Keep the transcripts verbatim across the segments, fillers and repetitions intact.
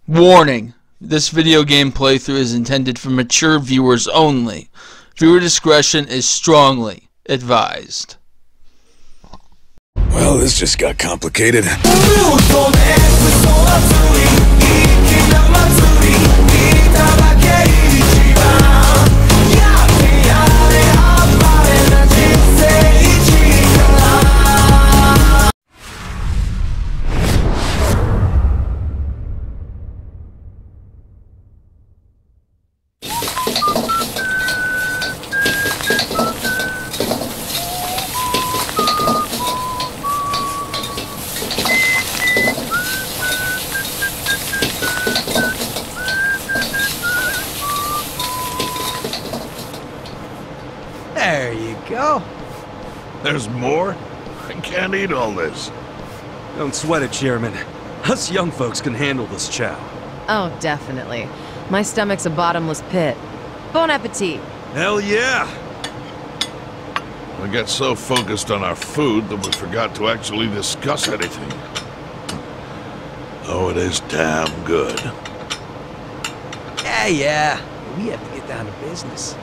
Warning: this video game playthrough is intended for mature viewers only. Viewer discretion is strongly advised. Well, this just got complicated. There you go. There's more? I can't eat all this. Don't sweat it, Chairman. Us young folks can handle this chow. Oh, definitely. My stomach's a bottomless pit. Bon appetit. Hell yeah! We got so focused on our food that we forgot to actually discuss anything. Oh, it is damn good. Yeah, yeah. We have to get down to business.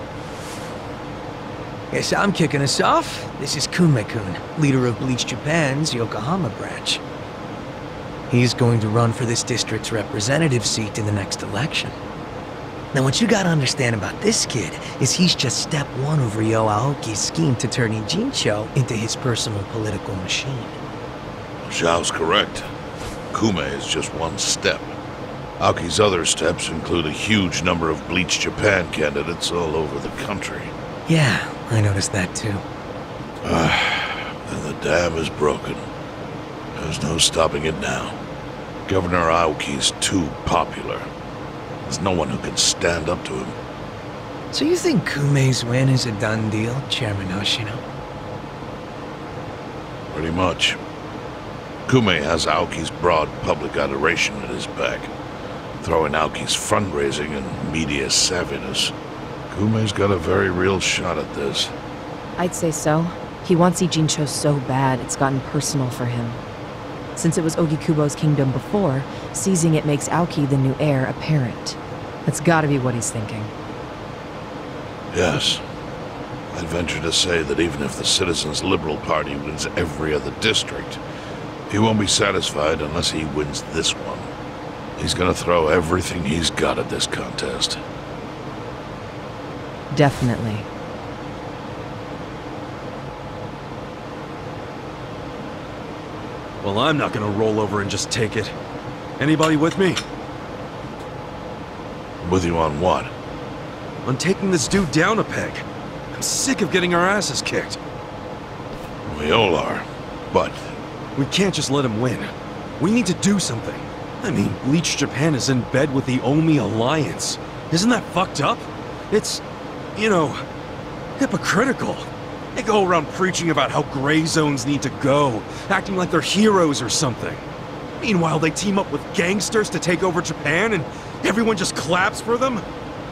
Guess I'm kicking us off. This is Kume-kun, leader of Bleach Japan's Yokohama branch. He's going to run for this district's representative seat in the next election. Now, what you gotta understand about this kid is he's just step one of Ryo Aoki's scheme to turn Ijincho into his personal political machine. Zhao's correct. Kume is just one step. Aoki's other steps include a huge number of Bleach Japan candidates all over the country. Yeah, I noticed that too. And the dam is broken. There's no stopping it now. Governor Aoki's too popular. There's no one who can stand up to him. So you think Kume's win is a done deal, Chairman Hoshino? Pretty much. Kume has Aoki's broad public adoration at his back. Throwing Aoki's fundraising and media savviness. Kume's got a very real shot at this. I'd say so. He wants Ijincho so bad, it's gotten personal for him. Since it was Ogikubo's kingdom before, seizing it makes Aoki the new heir apparent. That's gotta be what he's thinking. Yes. I'd venture to say that even if the Citizens' Liberal Party wins every other district, he won't be satisfied unless he wins this one. He's gonna throw everything he's got at this contest. Definitely. Well, I'm not gonna roll over and just take it. Anybody with me? With you on what? On taking this dude down a peg. I'm sick of getting our asses kicked. We all are, but... We can't just let him win. We need to do something. I mean, Bleach Japan is in bed with the Omi Alliance. Isn't that fucked up? It's, you know, hypocritical. They go around preaching about how gray zones need to go, acting like they're heroes or something. Meanwhile, they team up with gangsters to take over Japan, and everyone just claps for them?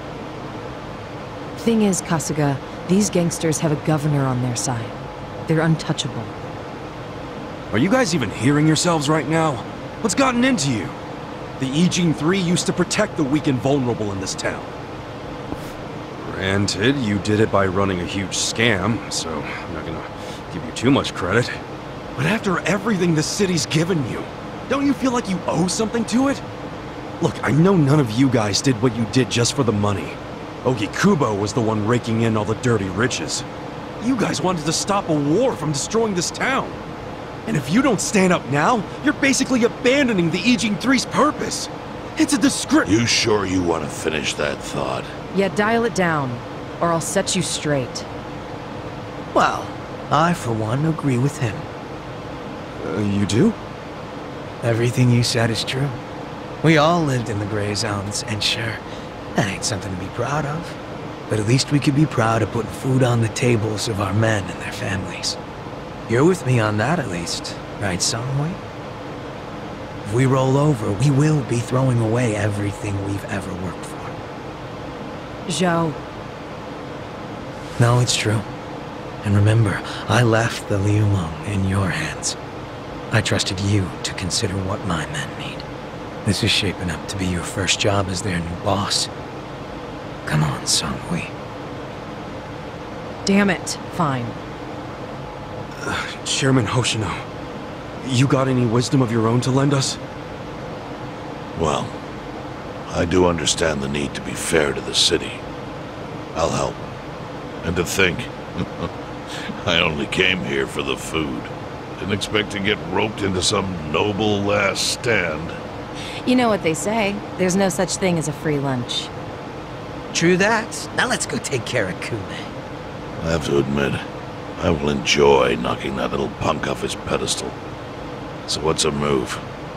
Thing is, Kasuga, these gangsters have a governor on their side. They're untouchable. Are you guys even hearing yourselves right now? What's gotten into you? The Ijin three used to protect the weak and vulnerable in this town. Granted, you did it by running a huge scam, so I'm not gonna give you too much credit. But after everything the city's given you, don't you feel like you owe something to it? Look, I know none of you guys did what you did just for the money. Ogikubo was the one raking in all the dirty riches. You guys wanted to stop a war from destroying this town. And if you don't stand up now, you're basically abandoning the Ijin three's purpose. It's a disgrace. You sure you want to finish that thought? Yeah, dial it down, or I'll set you straight. Well, I, for one, agree with him. Uh, you do? Everything you said is true. We all lived in the gray zones, and sure, that ain't something to be proud of. But at least we could be proud of putting food on the tables of our men and their families. You're with me on that, at least, right, Songwei? If we roll over, we will be throwing away everything we've ever worked for. Zhao. No, it's true. And remember, I left the Liu Meng in your hands. I trusted you to consider what my men need. This is shaping up to be your first job as their new boss. Come on, Song-Hui. Damn it. Fine. Uh, Chairman Hoshino, you got any wisdom of your own to lend us? Well, I do understand the need to be fair to the city. I'll help. And to think, I only came here for the food. Didn't expect to get roped into some noble last stand. You know what they say. There's no such thing as a free lunch. True that. Now let's go take care of Kume. I have to admit, I will enjoy knocking that little punk off his pedestal. So what's a move?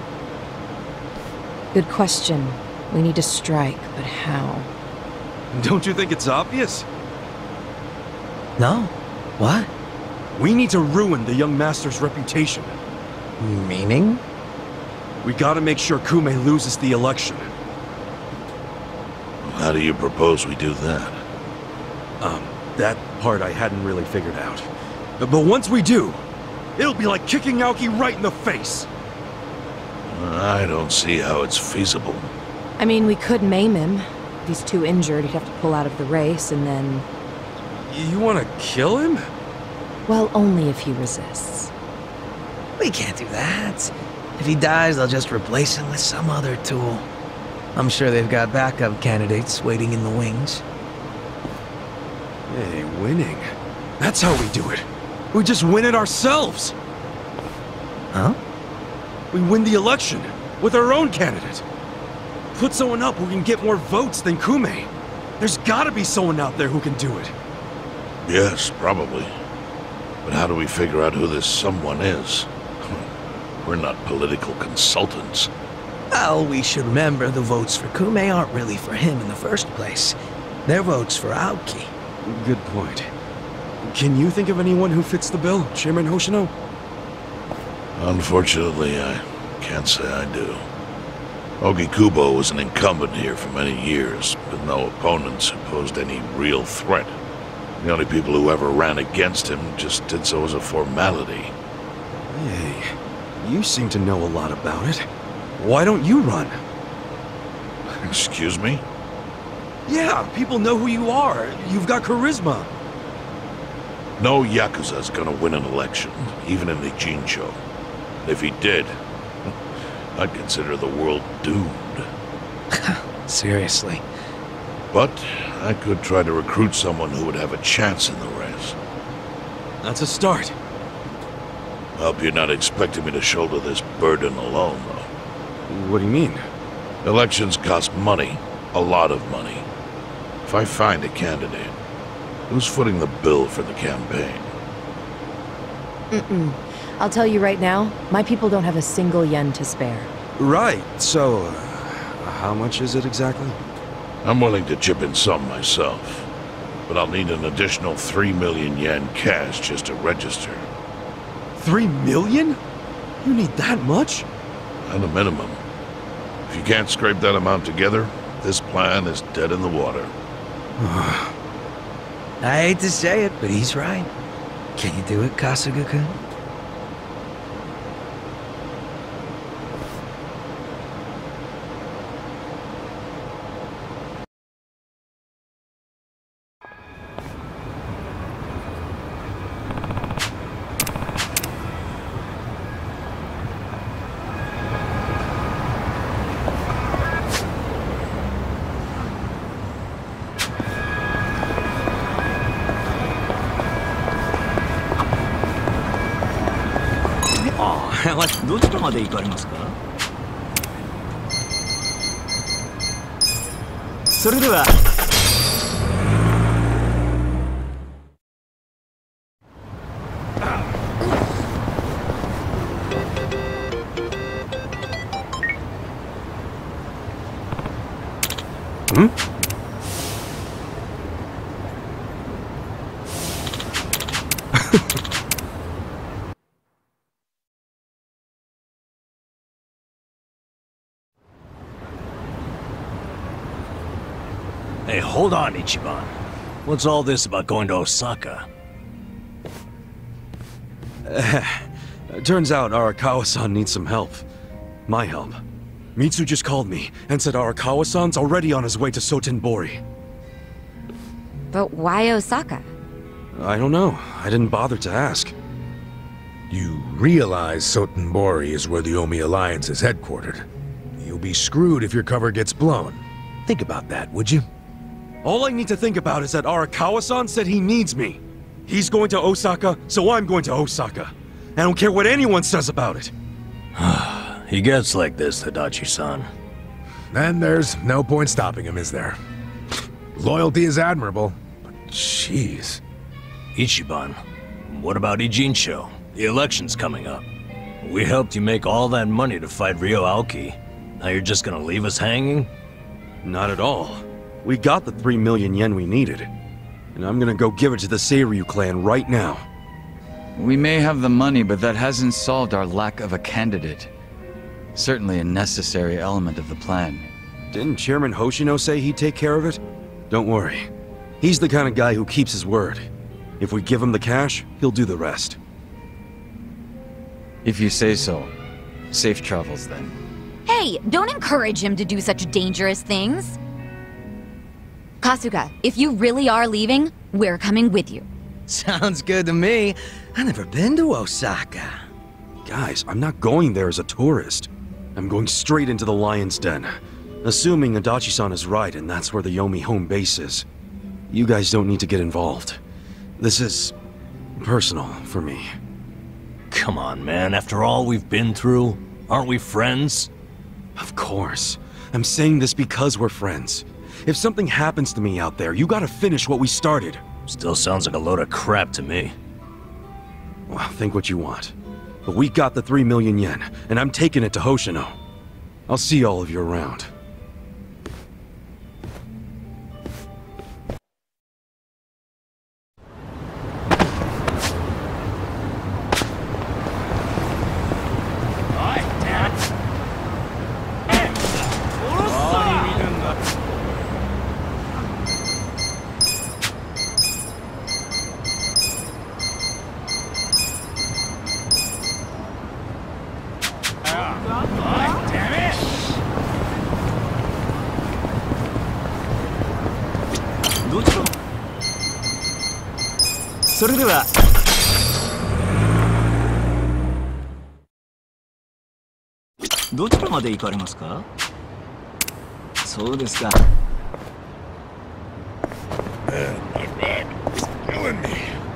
Good question. We need to strike, but how? Don't you think it's obvious? No? What? We need to ruin the young master's reputation. Meaning? We gotta make sure Kume loses the election. How do you propose we do that? Um, that part I hadn't really figured out. But once we do, it'll be like kicking Aoki right in the face. I don't see how it's feasible. I mean, we could maim him. If he's too injured, he'd have to pull out of the race, and then... You wanna kill him? Well, only if he resists. We can't do that. If he dies, they'll just replace him with some other tool. I'm sure they've got backup candidates waiting in the wings. Hey, winning. That's how we do it. We just win it ourselves. Huh? We win the election with our own candidate. Put someone up who can get more votes than Kume. There's gotta be someone out there who can do it. Yes, probably. But how do we figure out who this someone is? We're not political consultants. Well, we should remember the votes for Kume aren't really for him in the first place. They're votes for Aoki. Good point. Can you think of anyone who fits the bill, Chairman Hoshino? Unfortunately, I can't say I do. Ogi Kubo was an incumbent here for many years, with no opponents who posed any real threat. The only people who ever ran against him just did so as a formality. Hey, you seem to know a lot about it. Why don't you run? Excuse me? Yeah, people know who you are. You've got charisma. No Yakuza's gonna win an election, even in the Jincho. If he did, I'd consider the world doomed. Seriously. But I could try to recruit someone who would have a chance in the race. That's a start. Hope you're not expecting me to shoulder this burden alone, though. What do you mean? Elections cost money. A lot of money. If I find a candidate, who's footing the bill for the campaign? Mm-mm. I'll tell you right now, my people don't have a single yen to spare. Right, so... Uh, how much is it exactly? I'm willing to chip in some myself, but I'll need an additional three million yen cash just to register. Three million? You need that much? At a minimum. If you can't scrape that amount together, this plan is dead in the water. I hate to say it, but he's right. Can you do it, Kasuga-kun? ああ、どちらまで行かれますか？それでは。 ん？ Hey, hold on, Ichiban. What's all this about going to Osaka? Uh, turns out Arakawa-san needs some help. My help. Mitsu just called me and said Arakawa-san's already on his way to Sotenbori. But why Osaka? I don't know. I didn't bother to ask. You realize Sotenbori is where the Omi Alliance is headquartered. You'll be screwed if your cover gets blown. Think about that, would you? All I need to think about is that Arakawa-san said he needs me. He's going to Osaka, so I'm going to Osaka. I don't care what anyone says about it. He gets like this, Tadachi-san. Then there's no point stopping him, is there? Loyalty is admirable, but jeez. Ichiban, what about Ijincho? The election's coming up. We helped you make all that money to fight Ryo Aoki. Now you're just gonna leave us hanging? Not at all. We got the three million yen we needed. And I'm gonna go give it to the Seiryu clan right now. We may have the money, but that hasn't solved our lack of a candidate. Certainly a necessary element of the plan. Didn't Chairman Hoshino say he'd take care of it? Don't worry. He's the kind of guy who keeps his word. If we give him the cash, he'll do the rest. If you say so. Safe travels, then. Hey, don't encourage him to do such dangerous things. Kasuga, if you really are leaving, we're coming with you. Sounds good to me. I've never been to Osaka. Guys, I'm not going there as a tourist. I'm going straight into the Lion's Den. Assuming Adachi-san is right and that's where the Yomi home base is. You guys don't need to get involved. This is personal for me. Come on, man. After all we've been through, aren't we friends? Of course. I'm saying this because we're friends. If something happens to me out there, you gotta finish what we started. Still sounds like a load of crap to me. Well, think what you want. But we got the three million yen, and I'm taking it to Hoshino. I'll see all of you around. Man, my back is killing me.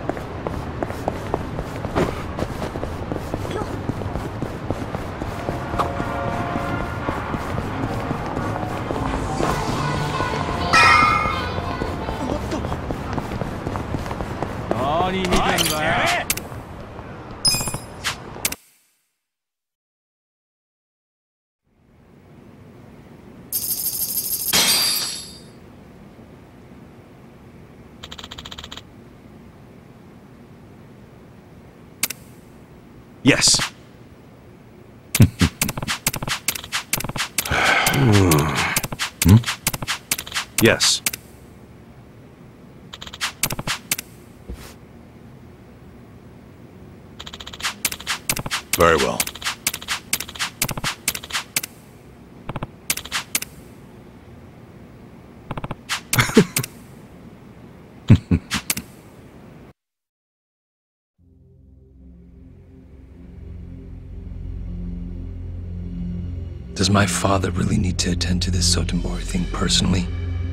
Yes. Hmm? Yes. Very well. Does my father really need to attend to this Sotenbori thing personally?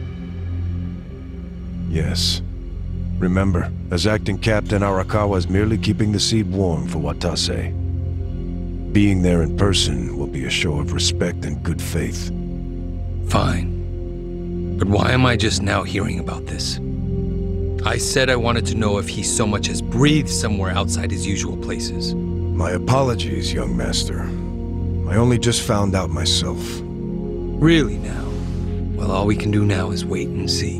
Yes. Remember, as acting captain, Arakawa is merely keeping the seat warm for Watase. Being there in person will be a show of respect and good faith. Fine. But why am I just now hearing about this? I said I wanted to know if he so much as breathed somewhere outside his usual places. My apologies, young master. I only just found out myself. Really now? Well, all we can do now is wait and see.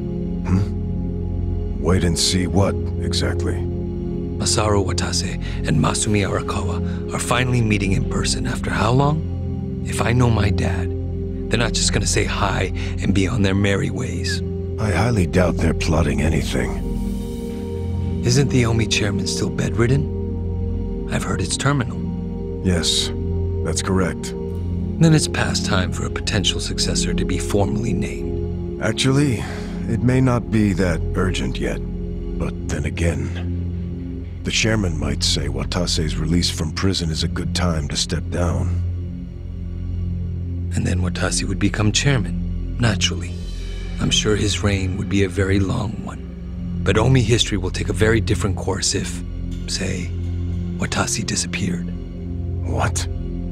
Hmm? Wait and see what, exactly? Masaru Watase and Masumi Arakawa are finally meeting in person after how long? If I know my dad, they're not just gonna say hi and be on their merry ways. I highly doubt they're plotting anything. Isn't the Omi chairman still bedridden? I've heard it's terminal. Yes, that's correct. then it's past time for a potential successor to be formally named. Actually, it may not be that urgent yet. But then again, the chairman might say Watase's release from prison is a good time to step down. And then Watase would become chairman, naturally. I'm sure his reign would be a very long one. But Omi history will take a very different course if, say, Watase disappeared. What?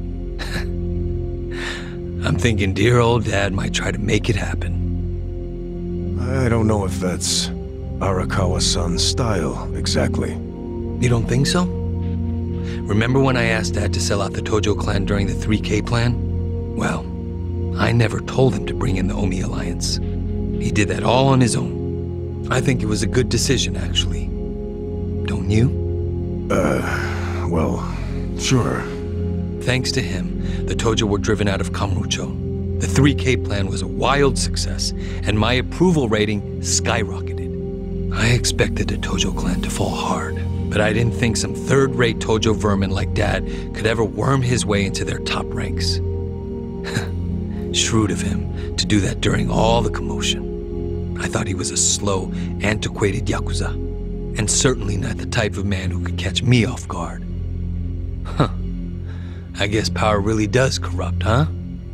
I'm thinking dear old dad might try to make it happen. I don't know if that's Arakawa-san's style, exactly. You don't think so? Remember when I asked Dad to sell out the Tojo clan during the three K plan? Well, I never told him to bring in the Omi Alliance. He did that all on his own. I think it was a good decision, actually. Don't you? Uh, well, sure. Thanks to him, the Tojo were driven out of Kamurocho. The three K plan was a wild success, and my approval rating skyrocketed. I expected the Tojo clan to fall hard, but I didn't think some third-rate Tojo vermin like Dad could ever worm his way into their top ranks. Shrewd of him to do that during all the commotion. I thought he was a slow, antiquated Yakuza, and certainly not the type of man who could catch me off guard. Huh. I guess power really does corrupt, huh?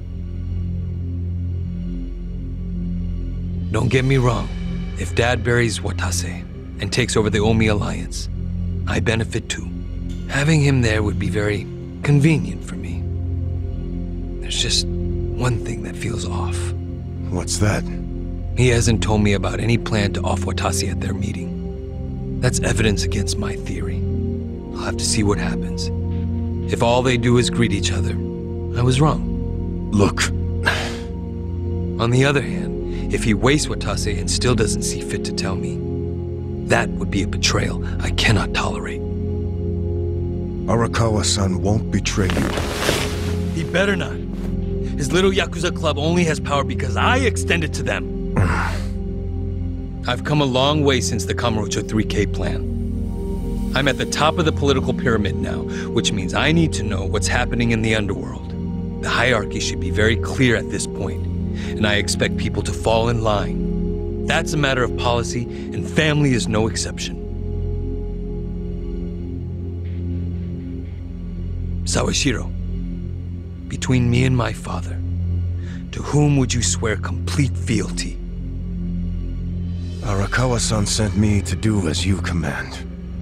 Don't get me wrong. If Dad buries Watase and takes over the Omi Alliance, I benefit too. Having him there would be very convenient for me. There's just one thing that feels off. What's that? He hasn't told me about any plan to off Watase at their meeting. That's evidence against my theory. I'll have to see what happens. If all they do is greet each other, I was wrong. Look. On the other hand, if he wastes Watase and still doesn't see fit to tell me, that would be a betrayal I cannot tolerate. Arakawa-san won't betray you. He better not. His little Yakuza club only has power because I extend it to them. I've come a long way since the Kamurocho three K plan. I'm at the top of the political pyramid now, which means I need to know what's happening in the underworld. The hierarchy should be very clear at this point, and I expect people to fall in line. That's a matter of policy, and family is no exception. Sawashiro, between me and my father, to whom would you swear complete fealty? Arakawa-san sent me to do as you command.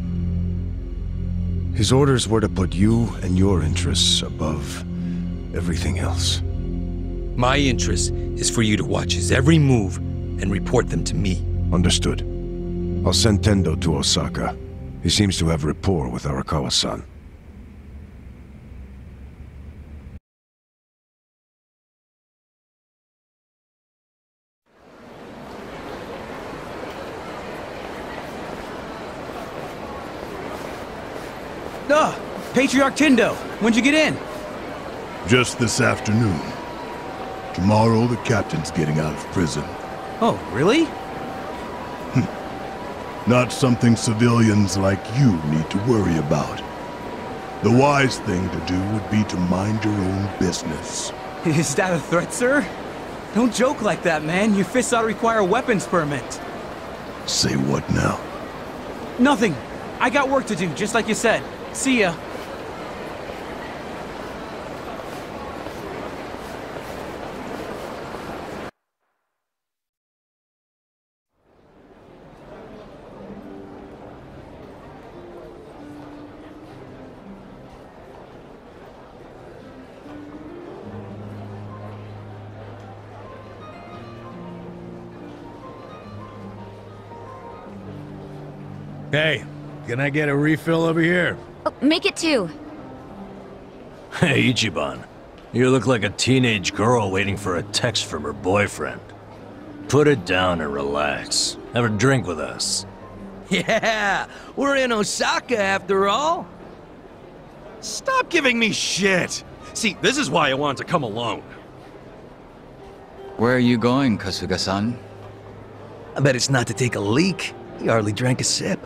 His orders were to put you and your interests above everything else. My interest is for you to watch his every move and report them to me. Understood. I'll send Tendo to Osaka. He seems to have rapport with Arakawa-san. Ah, Patriarch Tendo, when'd you get in? Just this afternoon. Tomorrow, the captain's getting out of prison. Oh, really? Not something civilians like you need to worry about. The wise thing to do would be to mind your own business. Is that a threat, sir? Don't joke like that, man. Your fists ought to require a weapons permit. Say what now? Nothing. I got work to do, just like you said. See ya. Hey, can I get a refill over here? Oh, make it two. Hey, Ichiban. You look like a teenage girl waiting for a text from her boyfriend. Put it down and relax. Have a drink with us. Yeah, we're in Osaka after all. Stop giving me shit! See, this is why I wanted to come alone. Where are you going, Kasuga-san? I bet it's not to take a leak. He hardly drank a sip.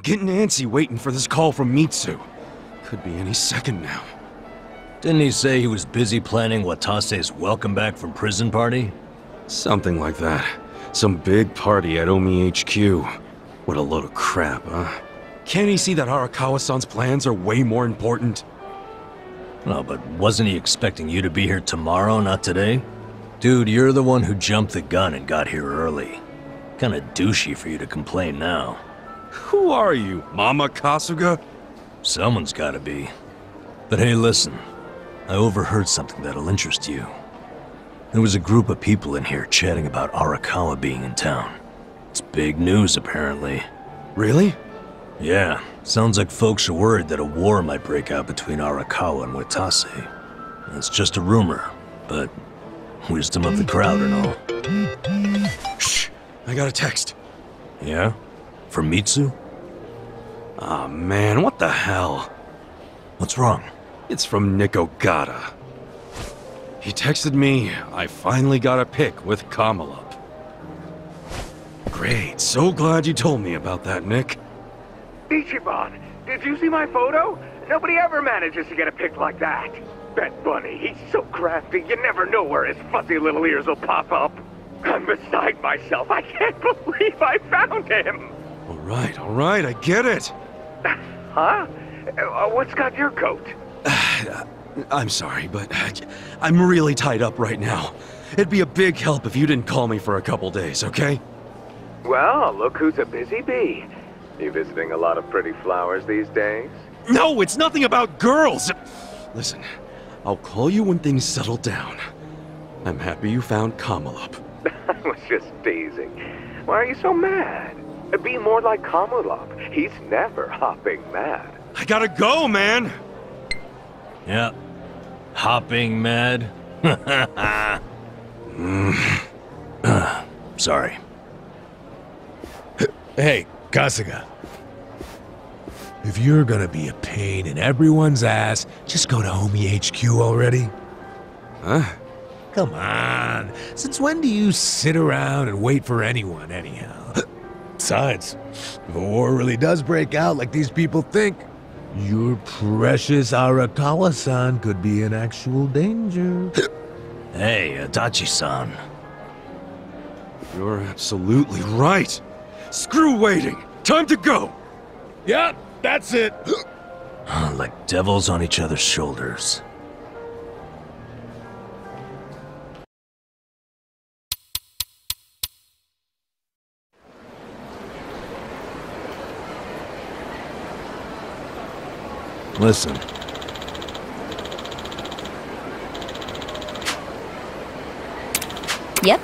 getting antsy waiting for this call from Mitsu. Could be any second now. Didn't he say he was busy planning Watase's welcome back from prison party? Something like that. Some big party at Omi H Q. What a load of crap, huh? Can't he see that Arakawa-san's plans are way more important? No, but wasn't he expecting you to be here tomorrow, not today? Dude, you're the one who jumped the gun and got here early. Kinda douchey for you to complain now. Who are you, Mama Kasuga? Someone's gotta be. But hey, listen. I overheard something that'll interest you. There was a group of people in here chatting about Arakawa being in town. It's big news, apparently. Really? Yeah, sounds like folks are worried that a war might break out between Arakawa and Watase. It's just a rumor, but wisdom of the crowd and all. Shh! I got a text. Yeah? From Mitsu? Aw, oh, man, what the hell? What's wrong? It's from Nick Ogata. He texted me, I finally got a pic with Kamala. Great, so glad you told me about that, Nick. Ichiban, did you see my photo? Nobody ever manages to get a pic like that. Bet Bunny, he's so crafty, you never know where his fuzzy little ears will pop up. I'm beside myself, I can't believe I found him! Alright, alright, I get it. Huh? Uh, what's got your coat? I'm sorry, but I'm really tied up right now. It'd be a big help if you didn't call me for a couple days, okay? Well, look who's a busy bee. You visiting a lot of pretty flowers these days? No, it's nothing about girls! Listen, I'll call you when things settle down. I'm happy you found Kamala. I was just teasing. Why are you so mad? Be more like Kamulop. He's never hopping mad. I gotta go, man! Yeah. Hopping mad? mm. uh, sorry. Hey, Kasuga. If you're gonna be a pain in everyone's ass, just go to Omi H Q already. Huh? Come on. Since when do you sit around and wait for anyone, anyhow? Besides, if a war really does break out like these people think, your precious Arakawa-san could be in actual danger. Hey, Adachi-san. You're absolutely right. Screw waiting. Time to go. Yep, that's it. Like devils on each other's shoulders. Listen. Yep.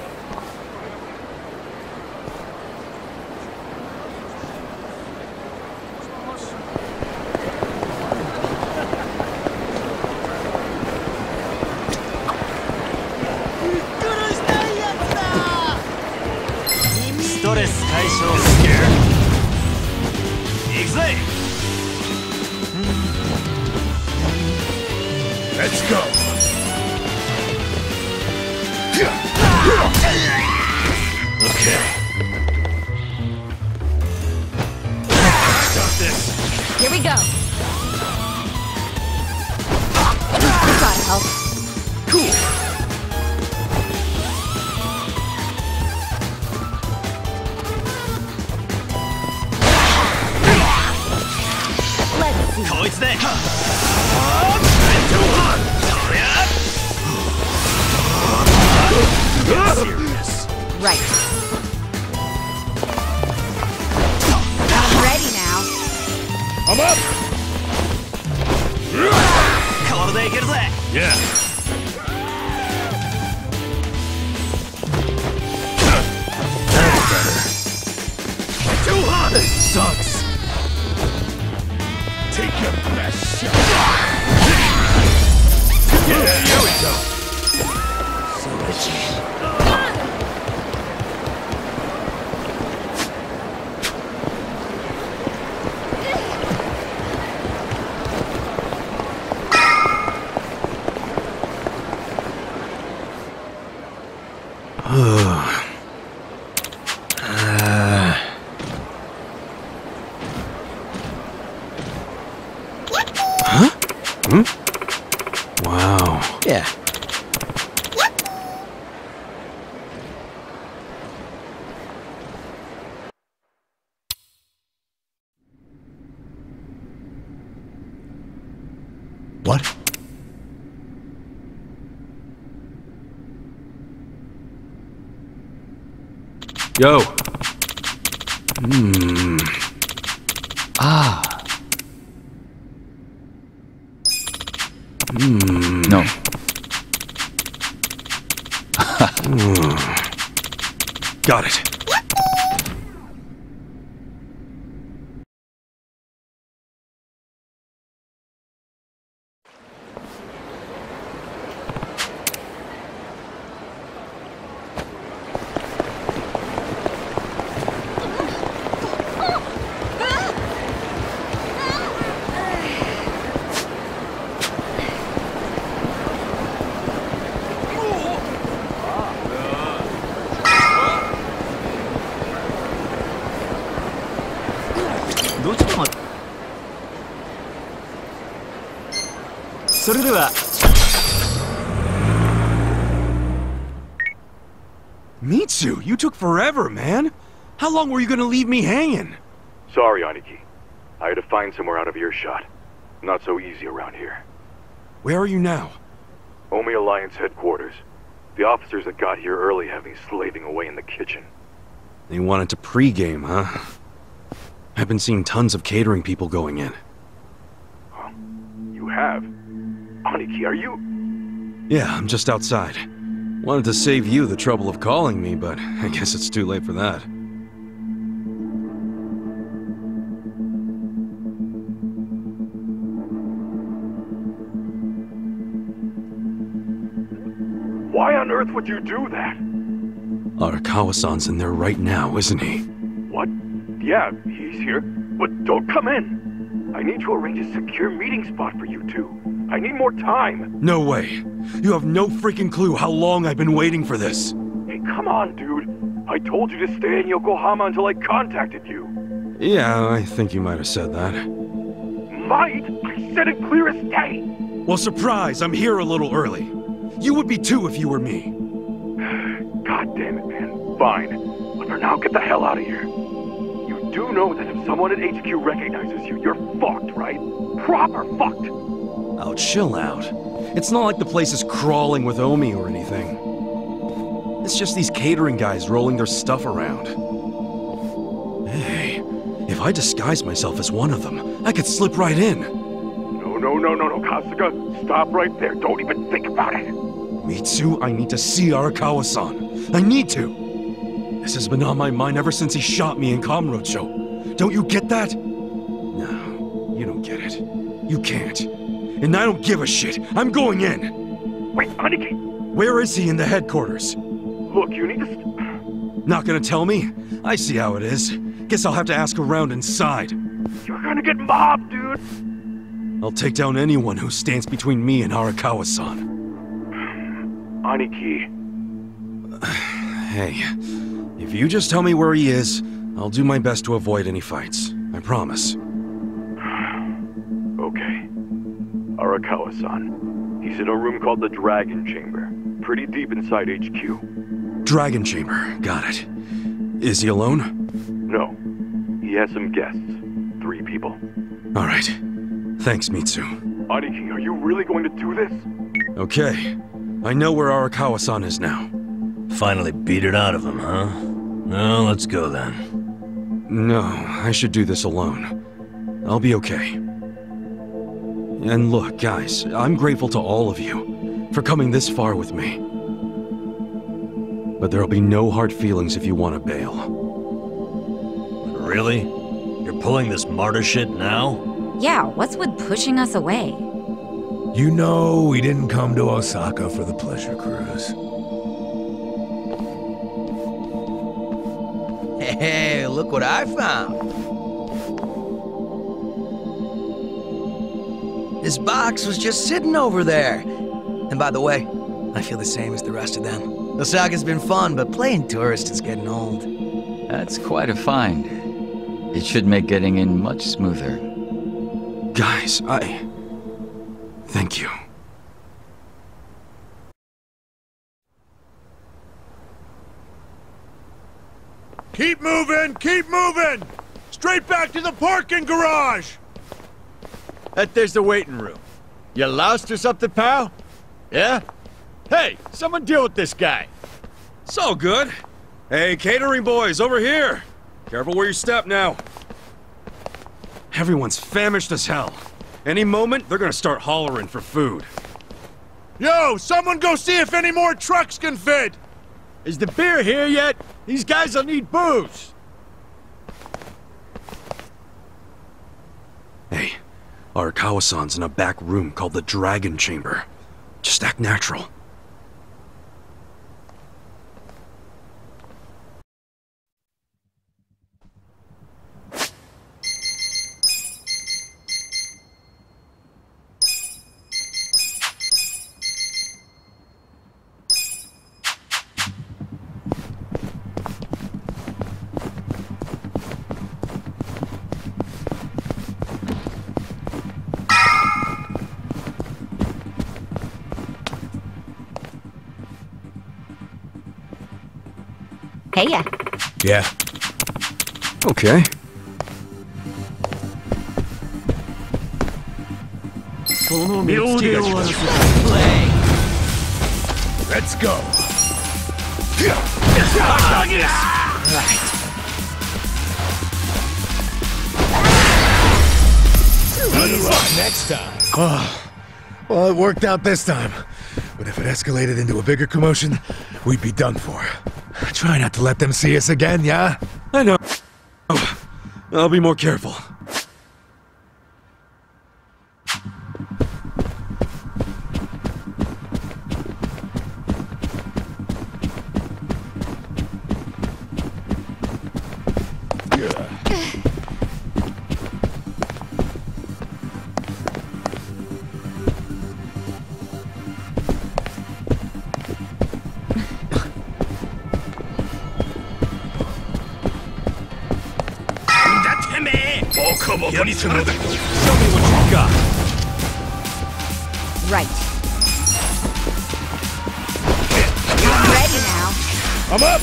Let's go. Okay. Stop this. Here we go. Gotta help. Cool. Let's see. Right. I'm ready now. I'm up. Yeah. That's better. Too hot. This sucks. Take your best shot. Yeah, here we go. So itchy. Yeah. What? Yo. Hmm. Ah. Hmm. No. Got it. Mitsu, you took forever, man. How long were you gonna leave me hanging? Sorry, Aniki. I had to find somewhere out of earshot. Not so easy around here. Where are you now? Omi Alliance headquarters. The officers that got here early have me slaving away in the kitchen. They wanted to pregame, huh? I've been seeing tons of catering people going in. Huh? You have? Aniki, are you... Yeah, I'm just outside. Wanted to save you the trouble of calling me, but I guess it's too late for that. Why on earth would you do that? Arakawa-san's in there right now, isn't he? What? Yeah, he's here. But don't come in. I need to arrange a secure meeting spot for you two. I need more time. No way. You have no freaking clue how long I've been waiting for this. Hey, come on, dude. I told you to stay in Yokohama until I contacted you. Yeah, I think you might have said that. Might? I said it clear as day. Well, surprise, I'm here a little early. You would be too if you were me. God damn it, man. Fine. But for now, get the hell out of here. You do know that if someone at H Q recognizes you, you're fucked, right? Proper fucked. Oh, chill out. It's not like the place is crawling with Omi or anything. It's just these catering guys rolling their stuff around. Hey, if I disguise myself as one of them, I could slip right in. No, no, no, no, no, Kasuga. Stop right there. Don't even think about it. Mitsu, I need to see Arakawa-san. I need to. This has been on my mind ever since he shot me in Kamurocho. Don't you get that? No, you don't get it. You can't. And I don't give a shit. I'm going in. Wait, Aniki! Where is he in the headquarters? Look, you need to... St Not gonna tell me? I see how it is. Guess I'll have to ask around inside. You're gonna get mobbed, dude! I'll take down anyone who stands between me and Arakawa-san. Aniki. Hey, if you just tell me where he is, I'll do my best to avoid any fights. I promise. Okay. Arakawa-san. He's in a room called the Dragon Chamber. Pretty deep inside H Q. Dragon Chamber, got it. Is he alone? No. He has some guests. Three people. Alright. Thanks, Mitsu. Aniki, are you really going to do this? Okay. I know where Arakawa-san is now. Finally beat it out of him, huh? No, let's go then. No, I should do this alone. I'll be okay. And look, guys, I'm grateful to all of you for coming this far with me. But there'll be no hard feelings if you want to bail. Really? You're pulling this martyr shit now? Yeah, what's with pushing us away? You know we didn't come to Osaka for the pleasure cruise. Hey, look what I found. This box was just sitting over there. And by the way, I feel the same as the rest of them. Osaka's been fun, but playing tourist is getting old. That's quite a find. It should make getting in much smoother. Guys, I... Thank you. Keep moving! Keep moving! Straight back to the parking garage! That there's the waiting room. You lost or something, pal? Yeah? Hey, someone deal with this guy. So good. Hey, catering boys, over here. Careful where you step now. Everyone's famished as hell. Any moment, they're gonna start hollering for food. Yo, someone go see if any more trucks can fit! Is the beer here yet? These guys will need booze. Hey, Arakawa-san's in a back room called the Dragon Chamber. Just act natural. Hey, yeah. Yeah. Okay. Let's go. Better luck next time. Oh, well, it worked out this time. But if it escalated into a bigger commotion, we'd be done for. Try not to let them see us again, yeah? I know. Oh, I'll be more careful. Show me what you got. Right. I'm ready now. I'm up!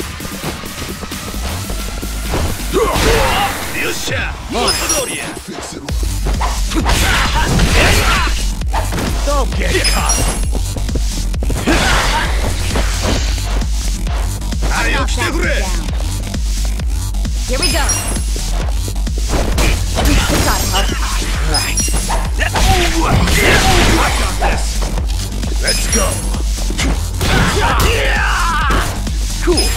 Don't get caught! Here we go. Right. Let's go. Cool.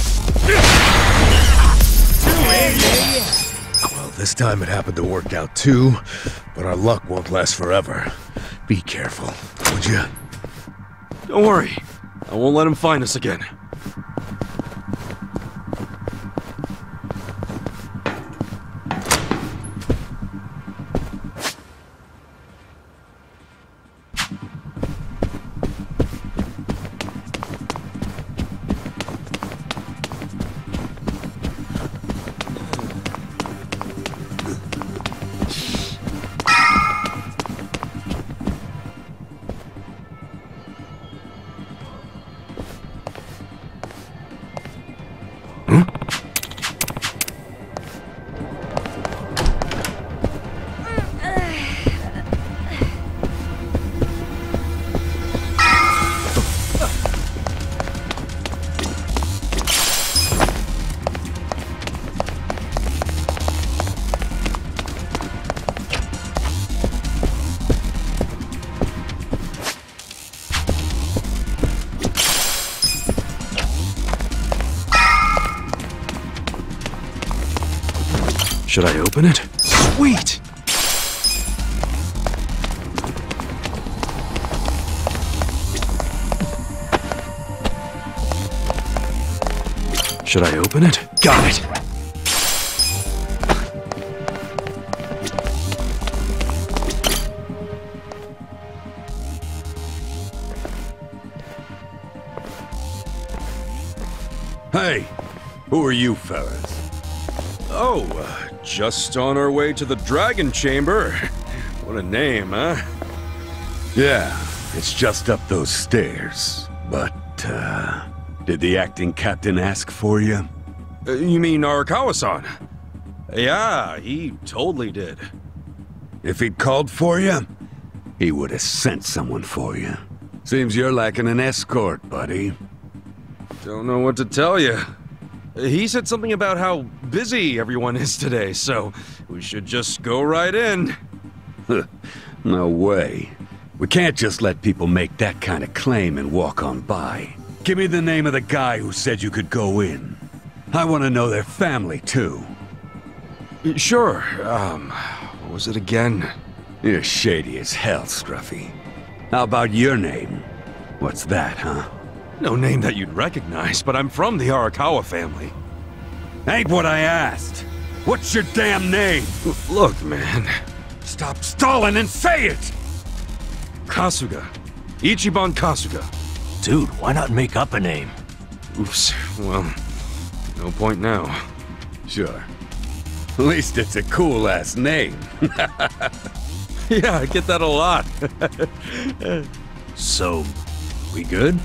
Well, this time it happened to work out too, but our luck won't last forever. Be careful, would you? Don't worry. I won't let him find us again. Should I open it? Sweet! Should I open it? Got it! Hey, who are you fellas? Oh, uh, just on our way to the Dragon Chamber. What a name, huh? Yeah, it's just up those stairs. But, uh, did the acting captain ask for you? Uh, you mean Arakawa-san? Yeah, he totally did. If he'd called for you, he would have sent someone for you. Seems you're lacking an escort, buddy. Don't know what to tell you. He said something about how busy everyone is today, so we should just go right in. No way. We can't just let people make that kind of claim and walk on by. Give me the name of the guy who said you could go in. I want to know their family, too. Sure, um, what was it again? You're shady as hell, Scruffy. How about your name? What's that, huh? No name that you'd recognize, but I'm from the Arakawa family. Ain't what I asked. What's your damn name? Look, man. Stop stalling and say it! Kasuga. Ichiban Kasuga. Dude, why not make up a name? Oops, well, no point now. Sure. At least it's a cool-ass name. Yeah, I get that a lot. So, we good?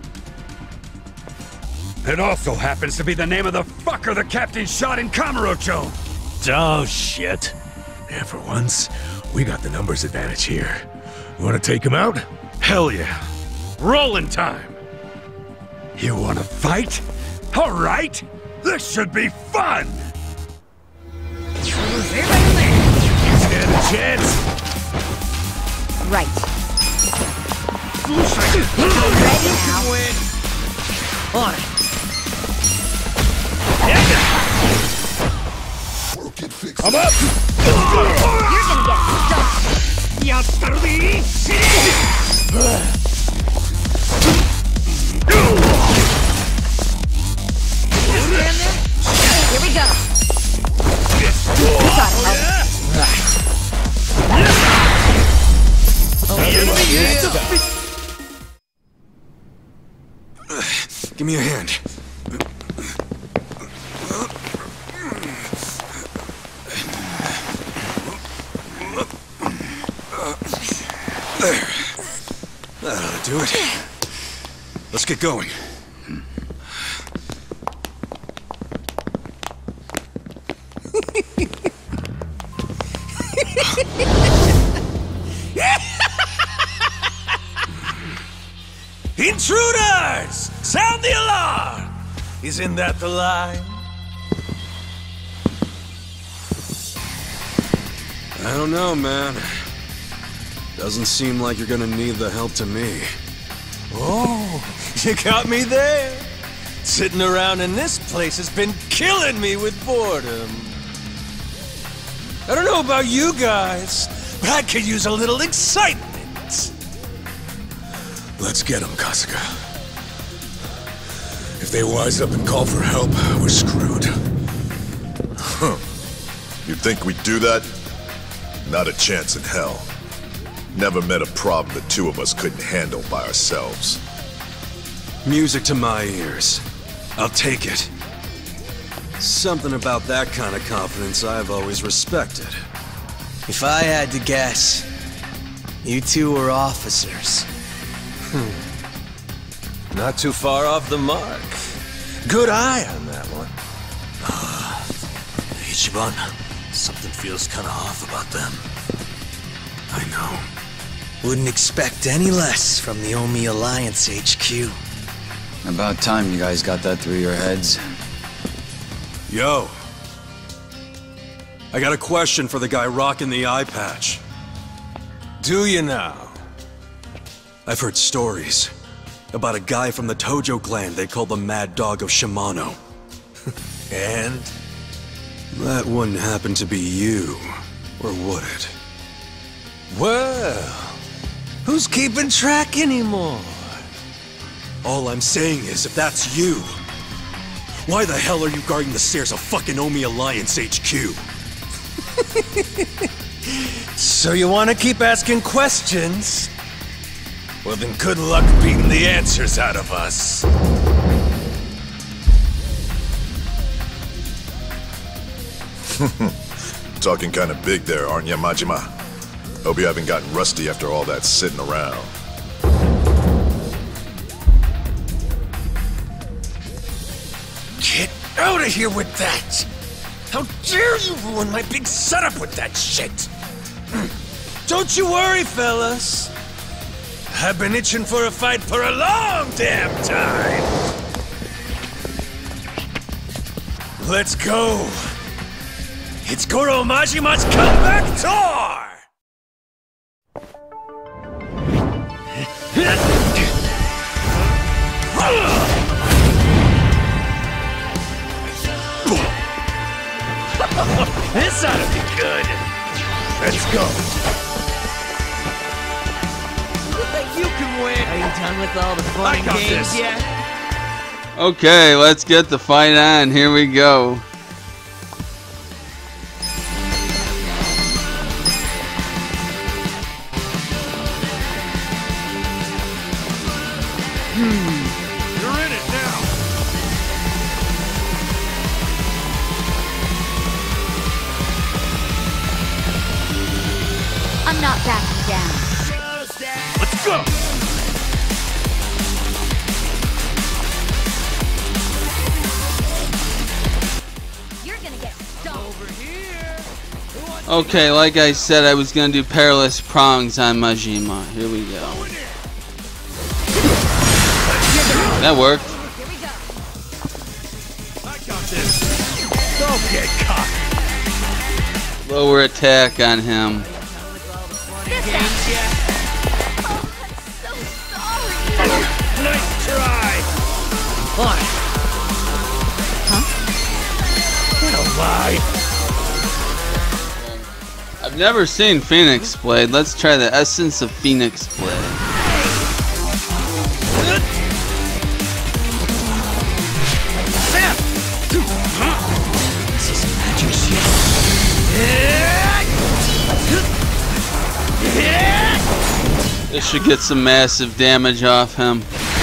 It also happens to be the name of the fucker the captain shot in Kamurocho! Oh, shit. Yeah, for once, we got the numbers advantage here. You wanna take him out? Hell yeah. Rolling time! You wanna fight? Alright! This should be fun! Stand a chance? Right. Ready now. On it. I'm up! You're gonna get stuck. Stand there. Here we go. You gotta help. Give me a hand. There. That ought to do it. Let's get going. Intruders! Sound the alarm! Isn't that the line? I don't know, man. Doesn't seem like you're gonna need the help to me. Oh, you got me there. Sitting around in this place has been killing me with boredom. I don't know about you guys, but I could use a little excitement. Let's get them, Kasuga. If they wise up and call for help, we're screwed. Huh. You'd think we'd do that? Not a chance in hell. Never met a problem the two of us couldn't handle by ourselves. Music to my ears. I'll take it. Something about that kind of confidence I've always respected. If I had to guess, you two were officers. Hmm. Not too far off the mark. Good eye on that one. Uh, Ichiban, something feels kinda off about them. I know. Wouldn't expect any less from the Omi Alliance H Q. About time you guys got that through your heads. Yo. I got a question for the guy rocking the eye patch. Do you now? I've heard stories about a guy from the Tojo clan they call the Mad Dog of Shimano. And? That wouldn't happen to be you, or would it? Well, who's keeping track anymore? All I'm saying is, if that's you, why the hell are you guarding the stairs of fucking Omi Alliance H Q? So you want to keep asking questions? Well then good luck beating the answers out of us. Talking kind of big there, aren't you, Majima? Hope you haven't gotten rusty after all that sitting around. Get out out of here with that! How dare you ruin my big setup with that shit! Don't you worry, fellas. I've been itching for a fight for a long damn time! Let's go! It's Goro Majima's comeback tour! This ought to be good! Let's go! You think you can win? Are you done with all the fun and games this. yet? Okay, let's get the fight on. Here we go. You're in it now! I'm not backing down. Let's go! You're gonna get stumped. Over here. Okay, like I said, I was gonna do perilous prongs on Majima. Here we go. That worked. Here we go. I got this! Don't get caught! Lower attack on him. Games yet? Oh, I'm so sorry. Nice try! What? Huh? Get alive! I've never seen Phoenix Blade. Let's try the essence of Phoenix Blade. This is magic shit. This should get some massive damage off him.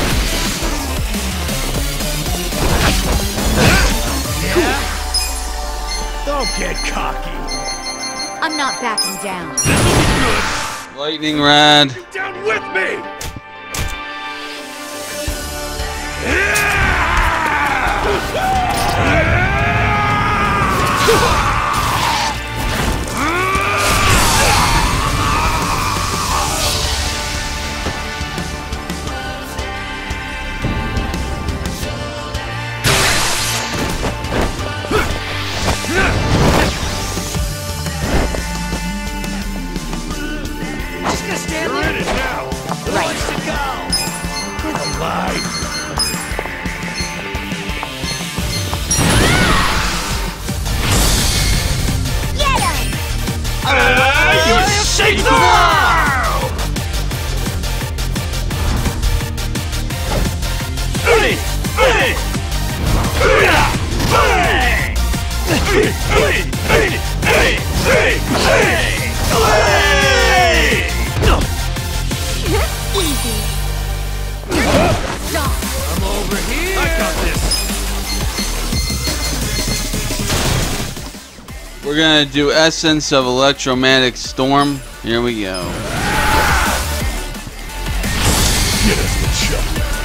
Don't get cocky. I'm not backing down. Lightning Rod. Down with me! Just gonna stand You're there? in it now! Who wants to go? Get alive! Get him! Ah, you shake the Easy. Stop. I'm over here. I got this! We're gonna do Essence of Electromagnetic Storm. Here we go. Get us the shot.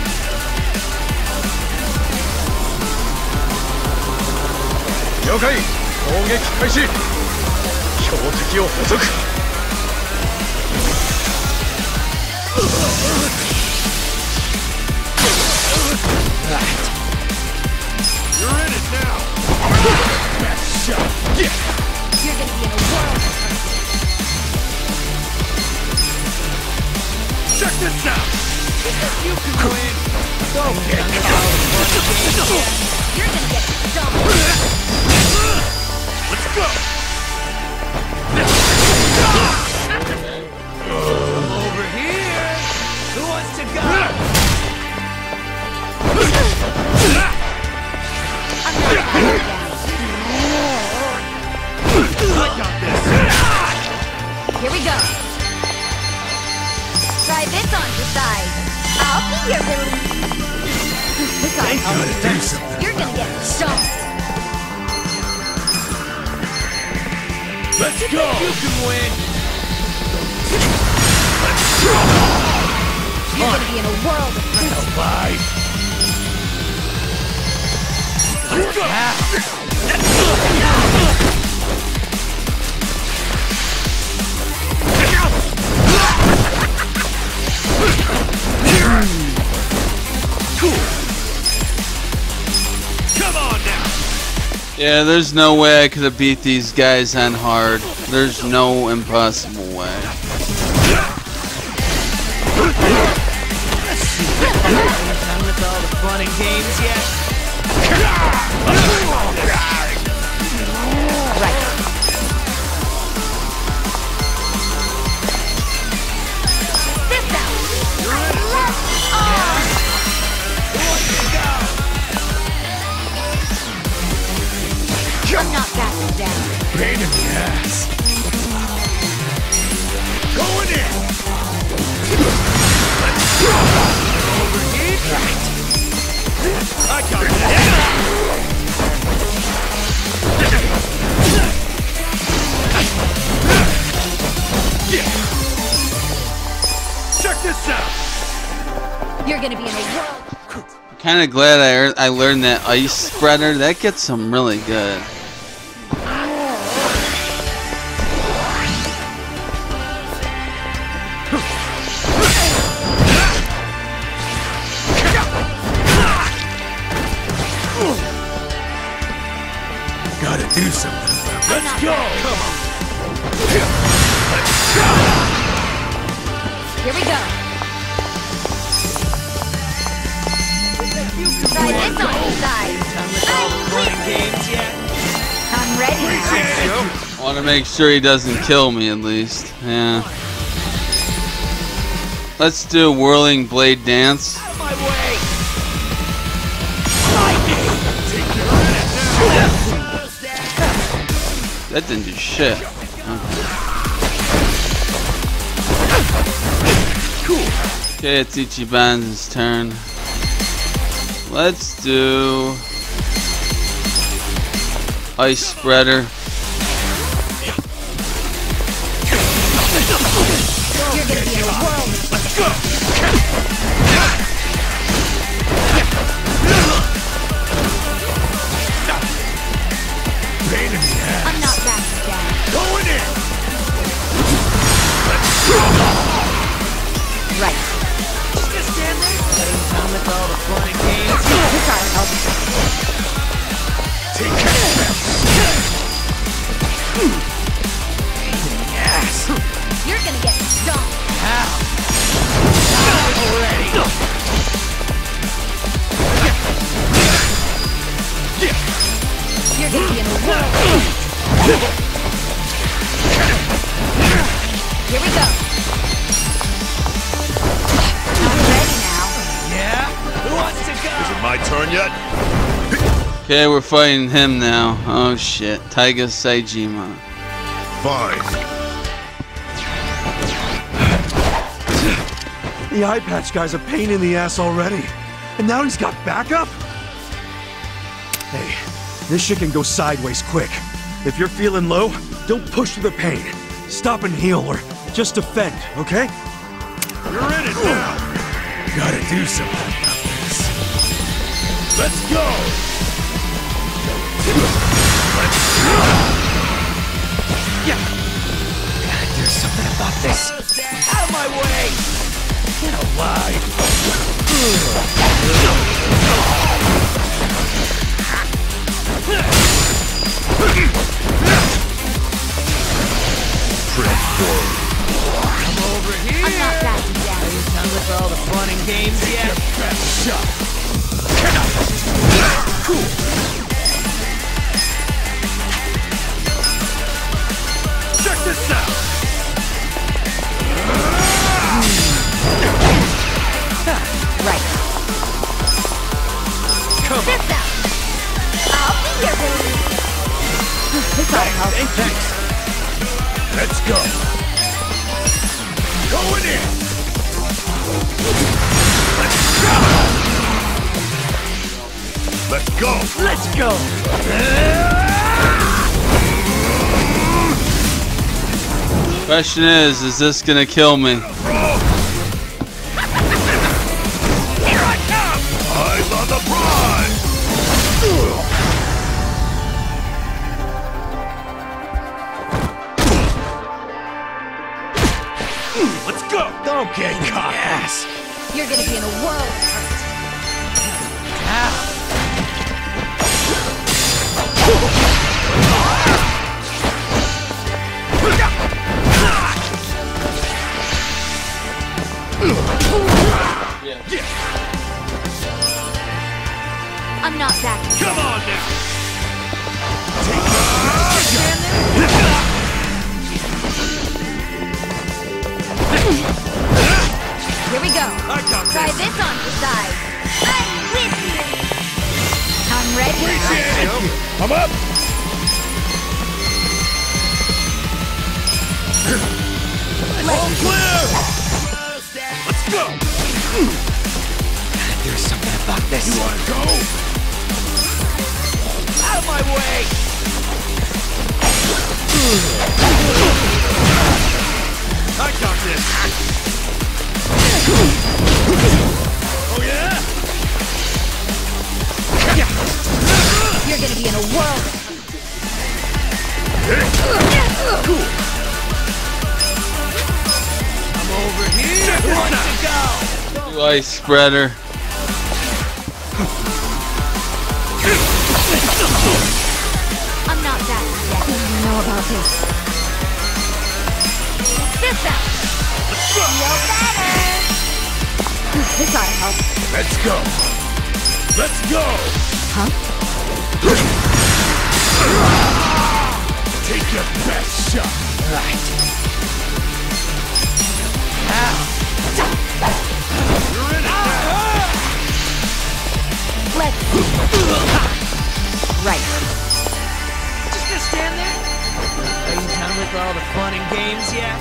Yokai! 攻撃開始！標的を捕捉！ You're in it now! Best shot! Yeah! You're gonna be in a world of hurt. Check this out! You can win. Don't get caught! You're gonna get stumped. Let's go! Over here. Who wants to go? I'm not backing down. I got this! Here we go. Try this on your side. I'll be your relief. This ought to help. do something. You're gonna get stumped. Let's go! You can win. You're gonna be in a world of hurt. Alive! Come on now. Yeah, there's no way I could have beat these guys on hard. There's no impossible way. Done with all the fun and games yet? Right. Fist out. I'm not backing down. Pain in the ass. Going in. Overheat. Right. I got that. Check this out. You're gonna be in a world. Kind of glad I ear- I learned that ice spreader. That gets them really good. Gotta do something. Let's go. Come on. Here we go. Try this on the side. I'm ready now. I want to make sure he doesn't kill me at least. Yeah. Let's do whirling blade dance. My way. That didn't do shit. Okay, it's Ichiban's turn. Let's do ice spreader. You're gonna be in a world. Let's go. Pain in the ass. I'm not backing down. Going in. Right. Just stand there. Done with all the fun and games. This ought to help. Take that. Yes. You're gonna get stung. Ow. Already. You're gonna be in a world. Here we go. I'm ready now. Yeah? Who wants to go? Is it my turn yet? Okay, we're fighting him now. Oh shit. Taiga Saejima. Fine. The eye patch guy's a pain in the ass already. And now he's got backup? Hey, this shit can go sideways quick. If you're feeling low, don't push through the pain. Stop and heal or just defend, okay? You're in it now. Gotta do something about this. Let's go. Let's go. Yeah. Gotta do something about this. Out of my way. Get alive. Pretty forward. Come over here. I'm not backing down. Are you done with all the fun and games yet? Best shot. Cool. Check this out. Right. Come on. Fist out. I'll be your baby. This ought to help. Thanks. Let's go. Going in. Let's go. Let's go. Question is, is this gonna kill me? Here I come. Eyes on the prize. You're gonna be in a world of hurt. I'm not back. Come on now! Here we go. Try this on the side. I'm with you. I'm ready. I'm up! All clear! Let's go! There's something about this. You wanna go? Out of my way! I got this! Oh yeah? You're gonna be in a world. Cool! I'm over here! Who wants to go? You ice spreader. I'm not that yet. What do you know about this? This out! Feel better! This ought to help. Let's go! Let's go! Huh? Take your best shot! Right. You're in it now! Let's... Right. Just gonna stand there? Are you done with all the fun and games yet?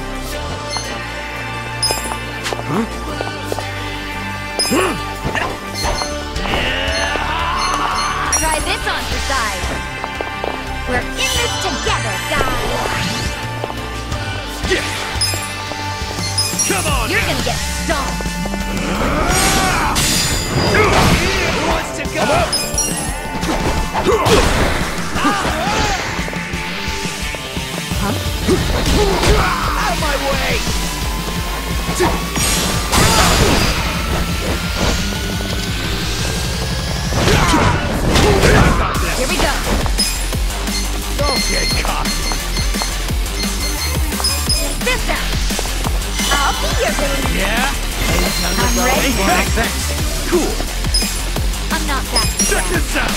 Try this on for size. We're in this together, guys. Come on! You're gonna get stomped. Who wants to go? Huh? Out of my way! Here we go. Don't get caught! This out. I'll be your baby. Yeah? I'm ready. Hey, thanks! Cool! I'm not that Check bad. this out!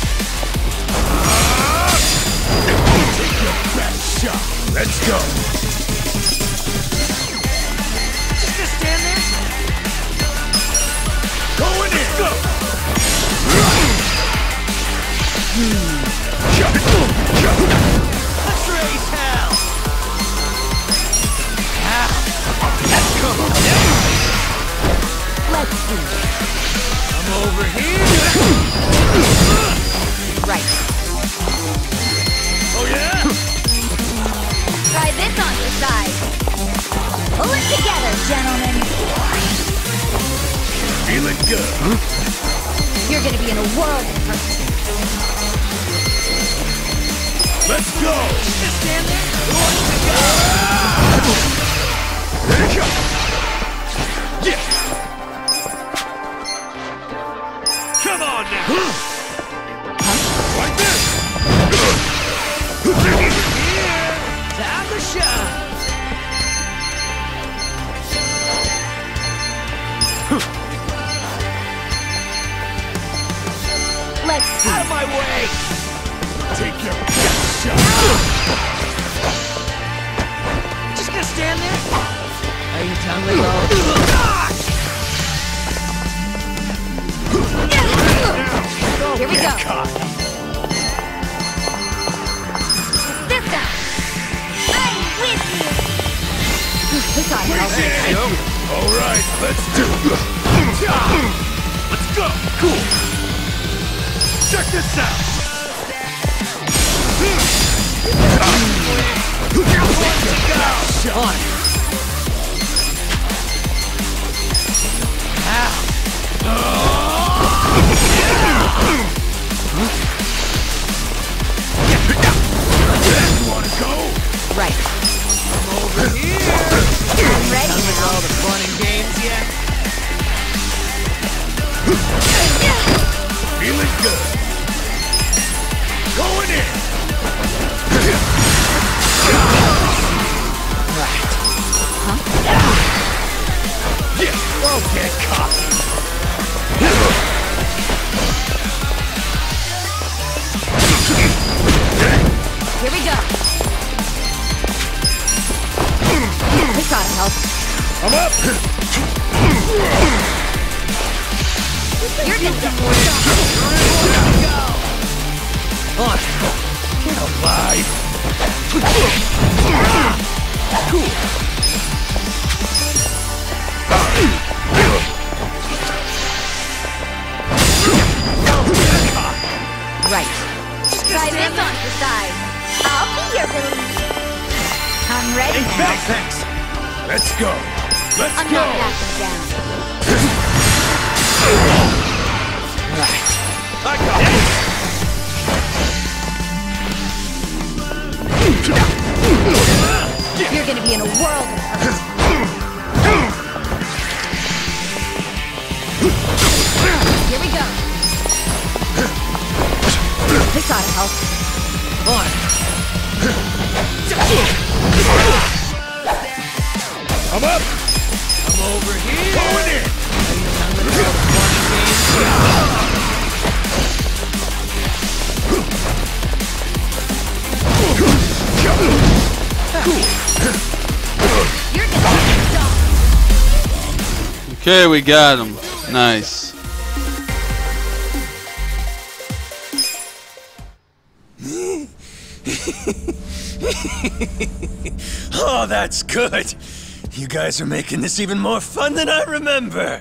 Take your best shot! Let's go! Just gonna stand there? Going in! Go! Let's raise hell! Come on! Let's see. I'm over here! Right. Oh yeah? Try this on your side. Pull it together, gentlemen. Feeling good. You're gonna be in a world of hurt. Let's go! Just stand there? Who wants to go? Yeah! Come on now! Like this! Here! Time to shine! Let's see. Out of my way! Take your best shot! Just gonna stand there? Are you done with all... Here we go. Caught. This out. I'm with you. This ought to help. All right, let's do it. Let's go. Cool. Check this out. On. You wanna go? Right. I'm over here! I'm ready Done with now. all the fun and games yet? You're gonna get On. Get alive. Cool. Right. Try this on the side. I'll be your relief. I'm ready Hey, now. thanks. Let's go. Let's I'm go. not backing down. Right. I got it. You're gonna be in a world of hurt. Here we go. This ought to help. On. I'm up. I'm over here. Going in. Okay, we got him. Nice. Oh, that's good. You guys are making this even more fun than I remember.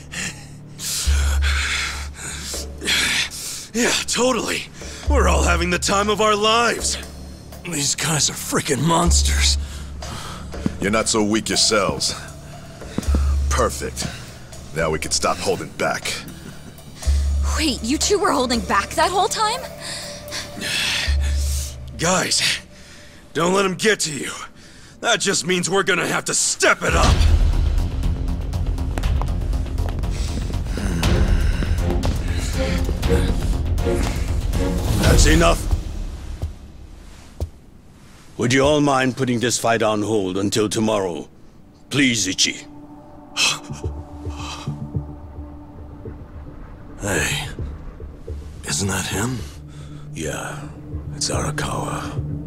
Yeah, totally. We're all having the time of our lives. These guys are freaking monsters. You're not so weak yourselves. Perfect. Now we can stop holding back. Wait, you two were holding back that whole time? Guys, don't let him get to you. That just means we're gonna have to step it up. That's enough. Would you all mind putting this fight on hold until tomorrow? Please, Ichi. Hey, isn't that him? Yeah, it's Arakawa.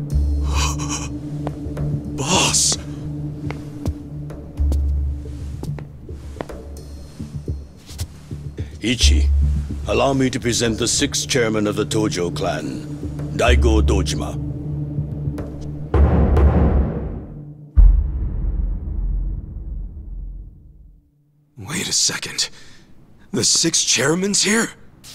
Boss! Ichi, allow me to present the sixth chairman of the Tojo clan, Daigo Dojima. Wait a second. The six chairman's here?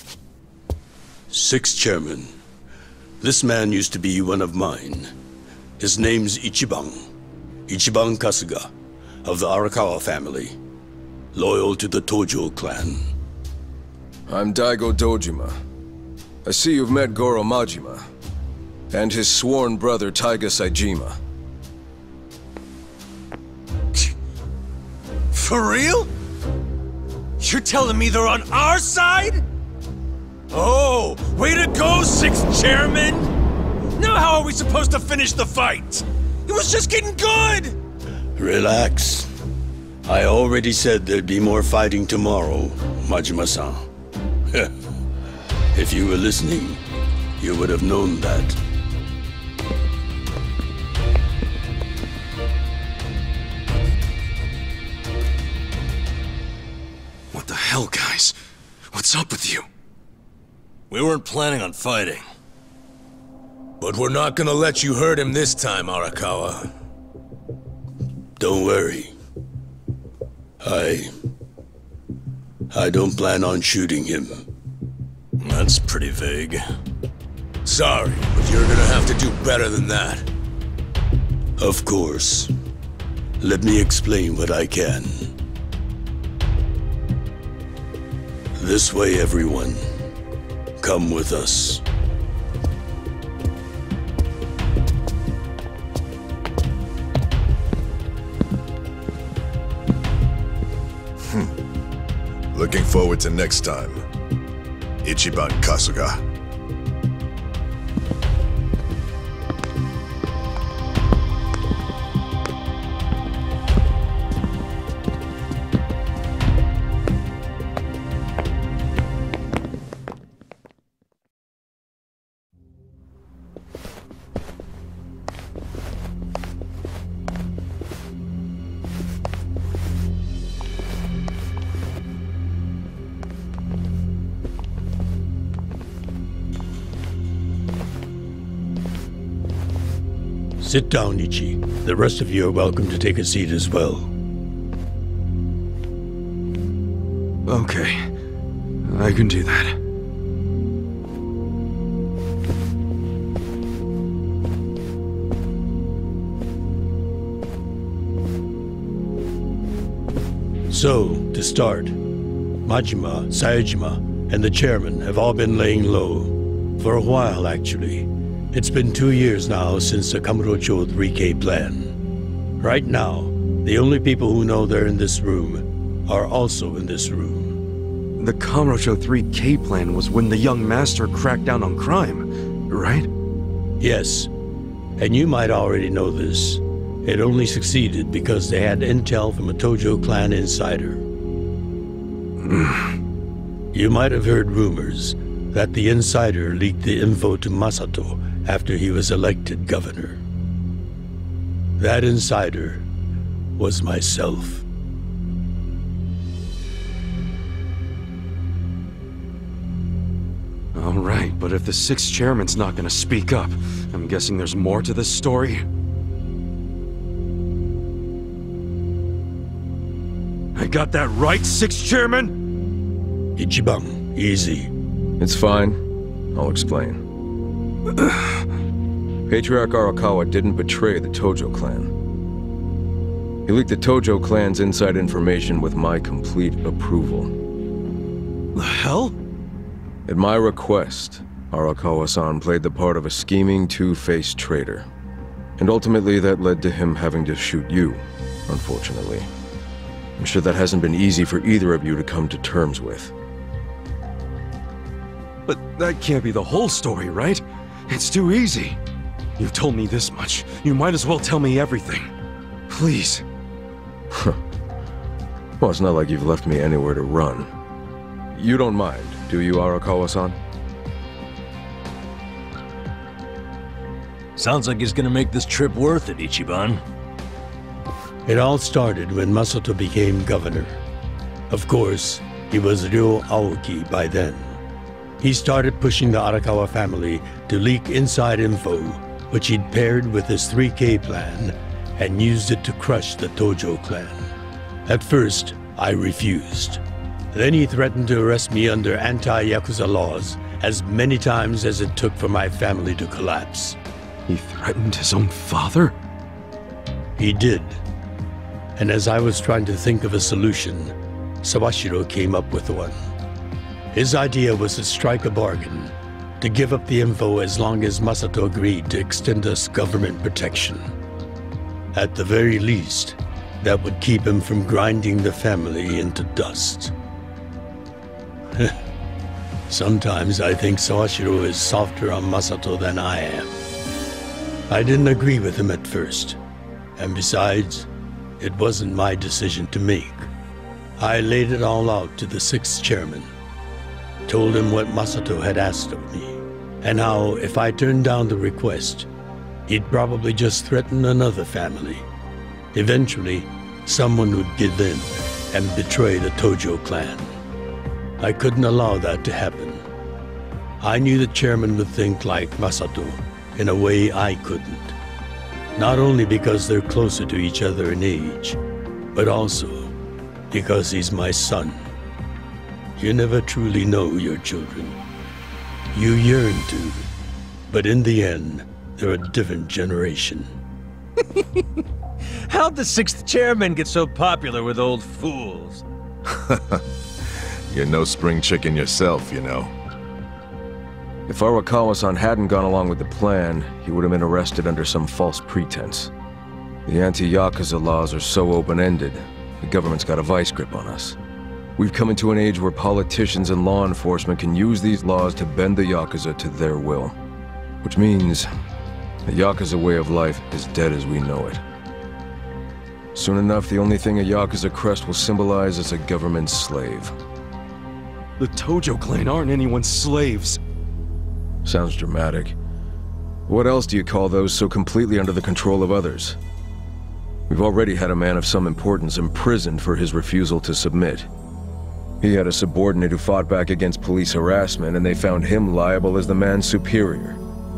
Sixth chairman. This man used to be one of mine. His name's Ichiban. Ichiban Kasuga, of the Arakawa family. Loyal to the Tojo clan. I'm Daigo Dojima. I see you've met Goro Majima, and his sworn brother Taiga Saejima. For real? You're telling me they're on our side? Oh, way to go, sixth chairman! Now how are we supposed to finish the fight? It was just getting good! Relax. I already said there'd be more fighting tomorrow, Majima-san. If you were listening, you would have known that. What the hell, guys? What's up with you? We weren't planning on fighting. But we're not gonna let you hurt him this time, Arakawa. Don't worry. I... I don't plan on shooting him. That's pretty vague. Sorry, but you're gonna have to do better than that. Of course. Let me explain what I can. This way, everyone. Come with us. Looking forward to next time. Ichiban Kasuga. Sit down, Ichi. The rest of you are welcome to take a seat as well. Okay. I can do that. So, to start, Majima, Saejima, and the chairman have all been laying low. For a while, actually. It's been two years now since the Kamurocho three K plan. Right now, the only people who know they're in this room are also in this room. The Kamurocho three K plan was when the young master cracked down on crime, right? Yes. And you might already know this. It only succeeded because they had intel from a Tojo clan insider. You might have heard rumors that the insider leaked the info to Masato after he was elected governor. That insider was myself. All right, but if the sixth chairman's not gonna speak up, I'm guessing there's more to this story? I got that right, sixth chairman? Ichiban, easy. It's fine. I'll explain. Patriarch Arakawa didn't betray the Tojo clan. He leaked the Tojo clan's inside information with my complete approval. The hell? At my request, Arakawa-san played the part of a scheming, two-faced traitor. And ultimately that led to him having to shoot you, unfortunately. I'm sure that hasn't been easy for either of you to come to terms with. But that can't be the whole story, right? It's too easy. You've told me this much. You might as well tell me everything. Please. Well, it's not like you've left me anywhere to run. You don't mind, do you, Arakawa-san? Sounds like he's gonna make this trip worth it, Ichiban. It all started when Masato became governor. Of course, he was Ryo Aoki by then. He started pushing the Arakawa family to leak inside info, which he'd paired with his three K plan, and used it to crush the Tojo clan. At first, I refused. Then he threatened to arrest me under anti-Yakuza laws as many times as it took for my family to collapse. He threatened his own father? He did. And as I was trying to think of a solution, Sawashiro came up with one. His idea was to strike a bargain, to give up the info as long as Masato agreed to extend us government protection. At the very least, that would keep him from grinding the family into dust. Sometimes I think Sawashiro is softer on Masato than I am. I didn't agree with him at first, and besides, it wasn't my decision to make. I laid it all out to the sixth chairman, told him what Masato had asked of me, and how if I turned down the request, he'd probably just threaten another family. Eventually, someone would give in and betray the Tojo clan. I couldn't allow that to happen. I knew the chairman would think like Masato in a way I couldn't. Not only because they're closer to each other in age, but also because he's my son. You never truly know your children. You yearn to, but in the end, they're a different generation. How'd the sixth chairman get so popular with old fools? You're no spring chicken yourself, you know. If Arakawa-san hadn't gone along with the plan, he would have been arrested under some false pretense. The anti-Yakuza laws are so open-ended, the government's got a vice grip on us. We've come into an age where politicians and law enforcement can use these laws to bend the Yakuza to their will. Which means, the Yakuza way of life is dead as we know it. Soon enough, the only thing a Yakuza crest will symbolize is a government slave. The Tojo clan aren't anyone's slaves. Sounds dramatic. What else do you call those so completely under the control of others? We've already had a man of some importance imprisoned for his refusal to submit. He had a subordinate who fought back against police harassment, and they found him liable as the man's superior.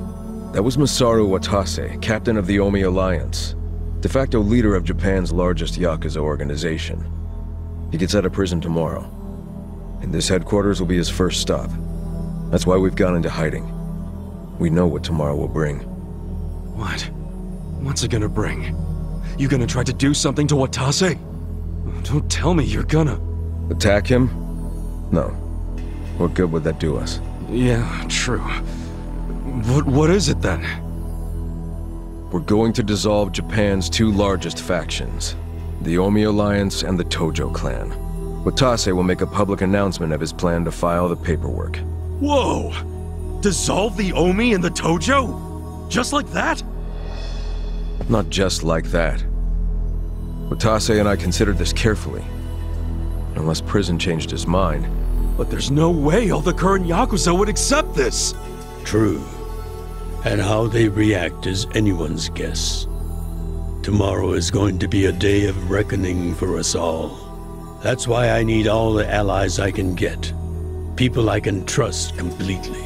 That was Masaru Watase, captain of the Omi Alliance, de facto leader of Japan's largest Yakuza organization. He gets out of prison tomorrow, and this headquarters will be his first stop. That's why we've gone into hiding. We know what tomorrow will bring. What? What's it gonna bring? You gonna try to do something to Watase? Don't tell me you're gonna... Attack him? No. What good would that do us? Yeah, true. What, what is it then? We're going to dissolve Japan's two largest factions, the Omi Alliance and the Tojo clan. Watase will make a public announcement of his plan to file the paperwork. Whoa! Dissolve the Omi and the Tojo? Just like that? Not just like that. Watase and I considered this carefully. Unless prison changed his mind. But there's no way all the current Yakuza would accept this! True. And how they react is anyone's guess. Tomorrow is going to be a day of reckoning for us all. That's why I need all the allies I can get. People I can trust completely.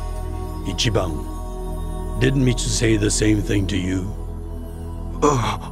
Ichiban, didn't Mitsu say the same thing to you? Ugh.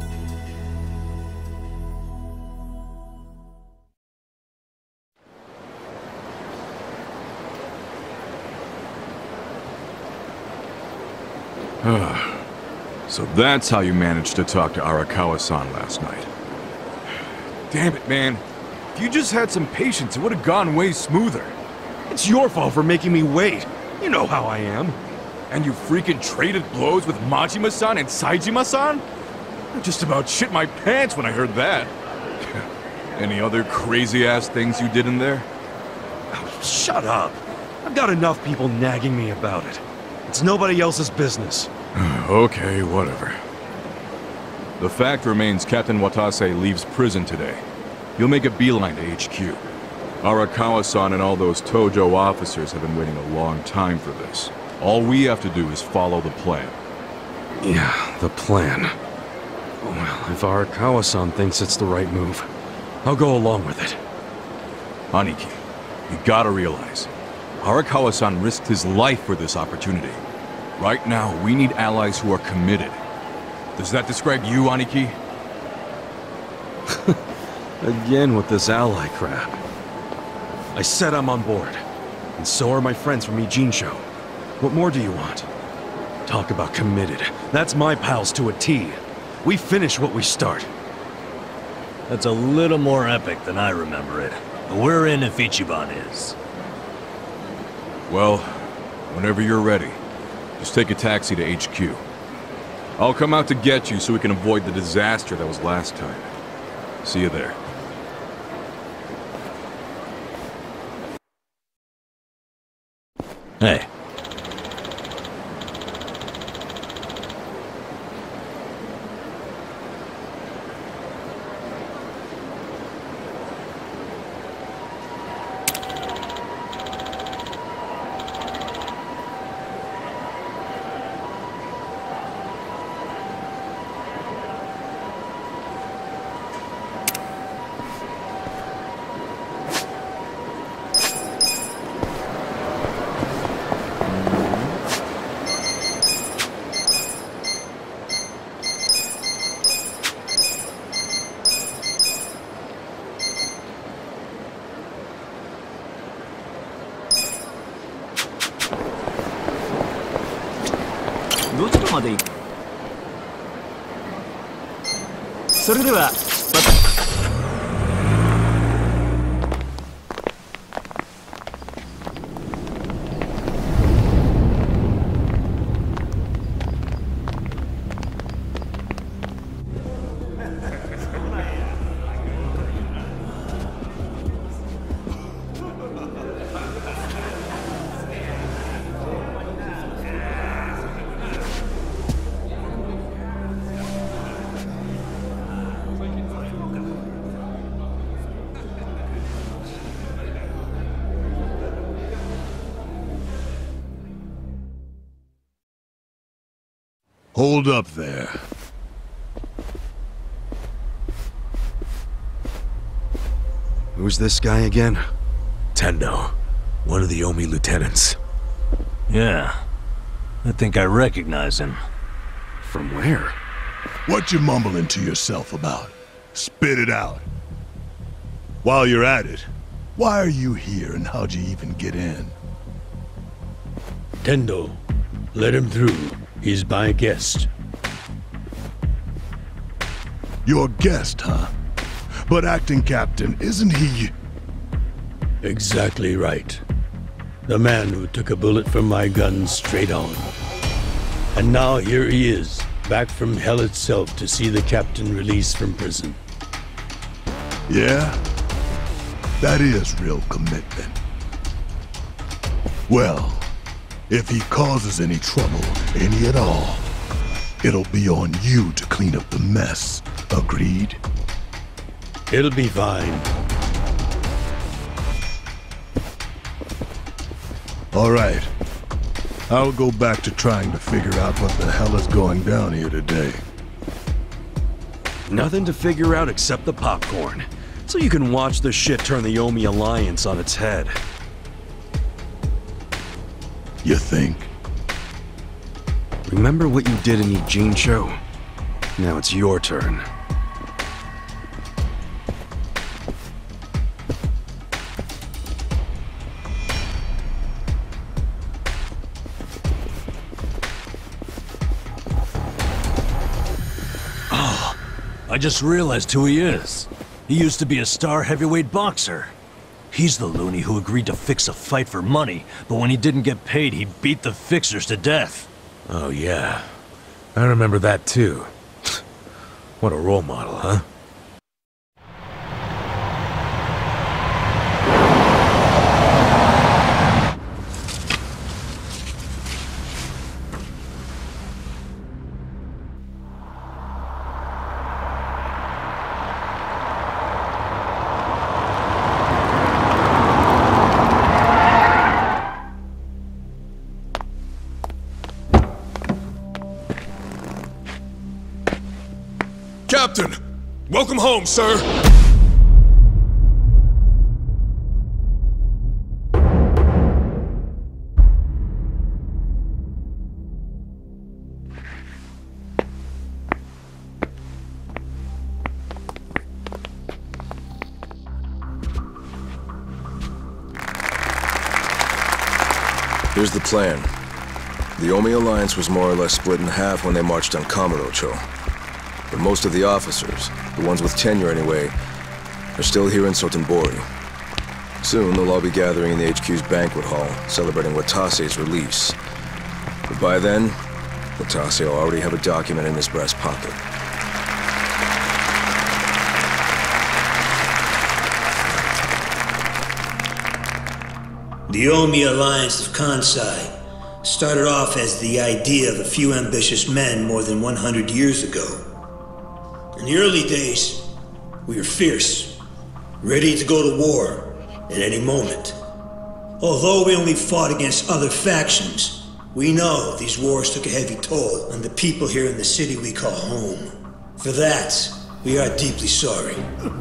So that's how you managed to talk to Arakawa-san last night. Damn it, man. If you just had some patience, it would have gone way smoother. It's your fault for making me wait. You know how I am. And you freaking traded blows with Majima-san and Saejima-san? I just about shit my pants when I heard that. Any other crazy-ass things you did in there? Oh, shut up. I've got enough people nagging me about it. It's nobody else's business. Okay, whatever. The fact remains Captain Watase leaves prison today. He'll make a beeline to H Q. Arakawa-san and all those Tojo officers have been waiting a long time for this. All we have to do is follow the plan. Yeah, the plan. Well, if Arakawa-san thinks it's the right move, I'll go along with it. Aniki, you gotta realize, Arakawa-san risked his life for this opportunity. Right now, we need allies who are committed. Does that describe you, Aniki? Again with this ally crap. I said I'm on board. And so are my friends from Ijincho. What more do you want? Talk about committed. That's my pals to a T. We finish what we start. That's a little more epic than I remember it. But we're in if Ichiban is. Well, whenever you're ready, just take a taxi to H Q. I'll come out to get you so we can avoid the disaster that was last time. See you there. Hey. Hold up there. Who's this guy again? Tendo, one of the Omi lieutenants. Yeah. I think I recognize him. From where? What you mumbling to yourself about? Spit it out. While you're at it, why are you here and how'd you even get in? Tendo, let him through. He's my guest. Your guest, huh? But acting captain, isn't he? Exactly right. The man who took a bullet from my gun straight on. And now here he is, back from hell itself to see the captain released from prison. Yeah? That is real commitment. Well, if he causes any trouble, any at all, it'll be on you to clean up the mess. Agreed? It'll be fine. All right. I'll go back to trying to figure out what the hell is going down here today. Nothing to figure out except the popcorn. So you can watch the shit turn the Omi Alliance on its head. You think? Remember what you did in Ijincho? Now it's your turn. Oh, I just realized who he is. He used to be a star heavyweight boxer. He's the loony who agreed to fix a fight for money, but when he didn't get paid, he beat the fixers to death. Oh yeah, I remember that too. What a role model, huh? Captain! Welcome home, sir! Here's the plan. The Omi Alliance was more or less split in half when they marched on Kamurocho. But most of the officers, the ones with tenure anyway, are still here in Sotenbori. Soon they'll all be gathering in the H Q's banquet hall, celebrating Watase's release. But by then, Watase will already have a document in his breast pocket. The Omi Alliance of Kansai started off as the idea of a few ambitious men more than one hundred years ago. In the early days, we were fierce, ready to go to war at any moment. Although we only fought against other factions, we know these wars took a heavy toll on the people here in the city we call home. For that, we are deeply sorry.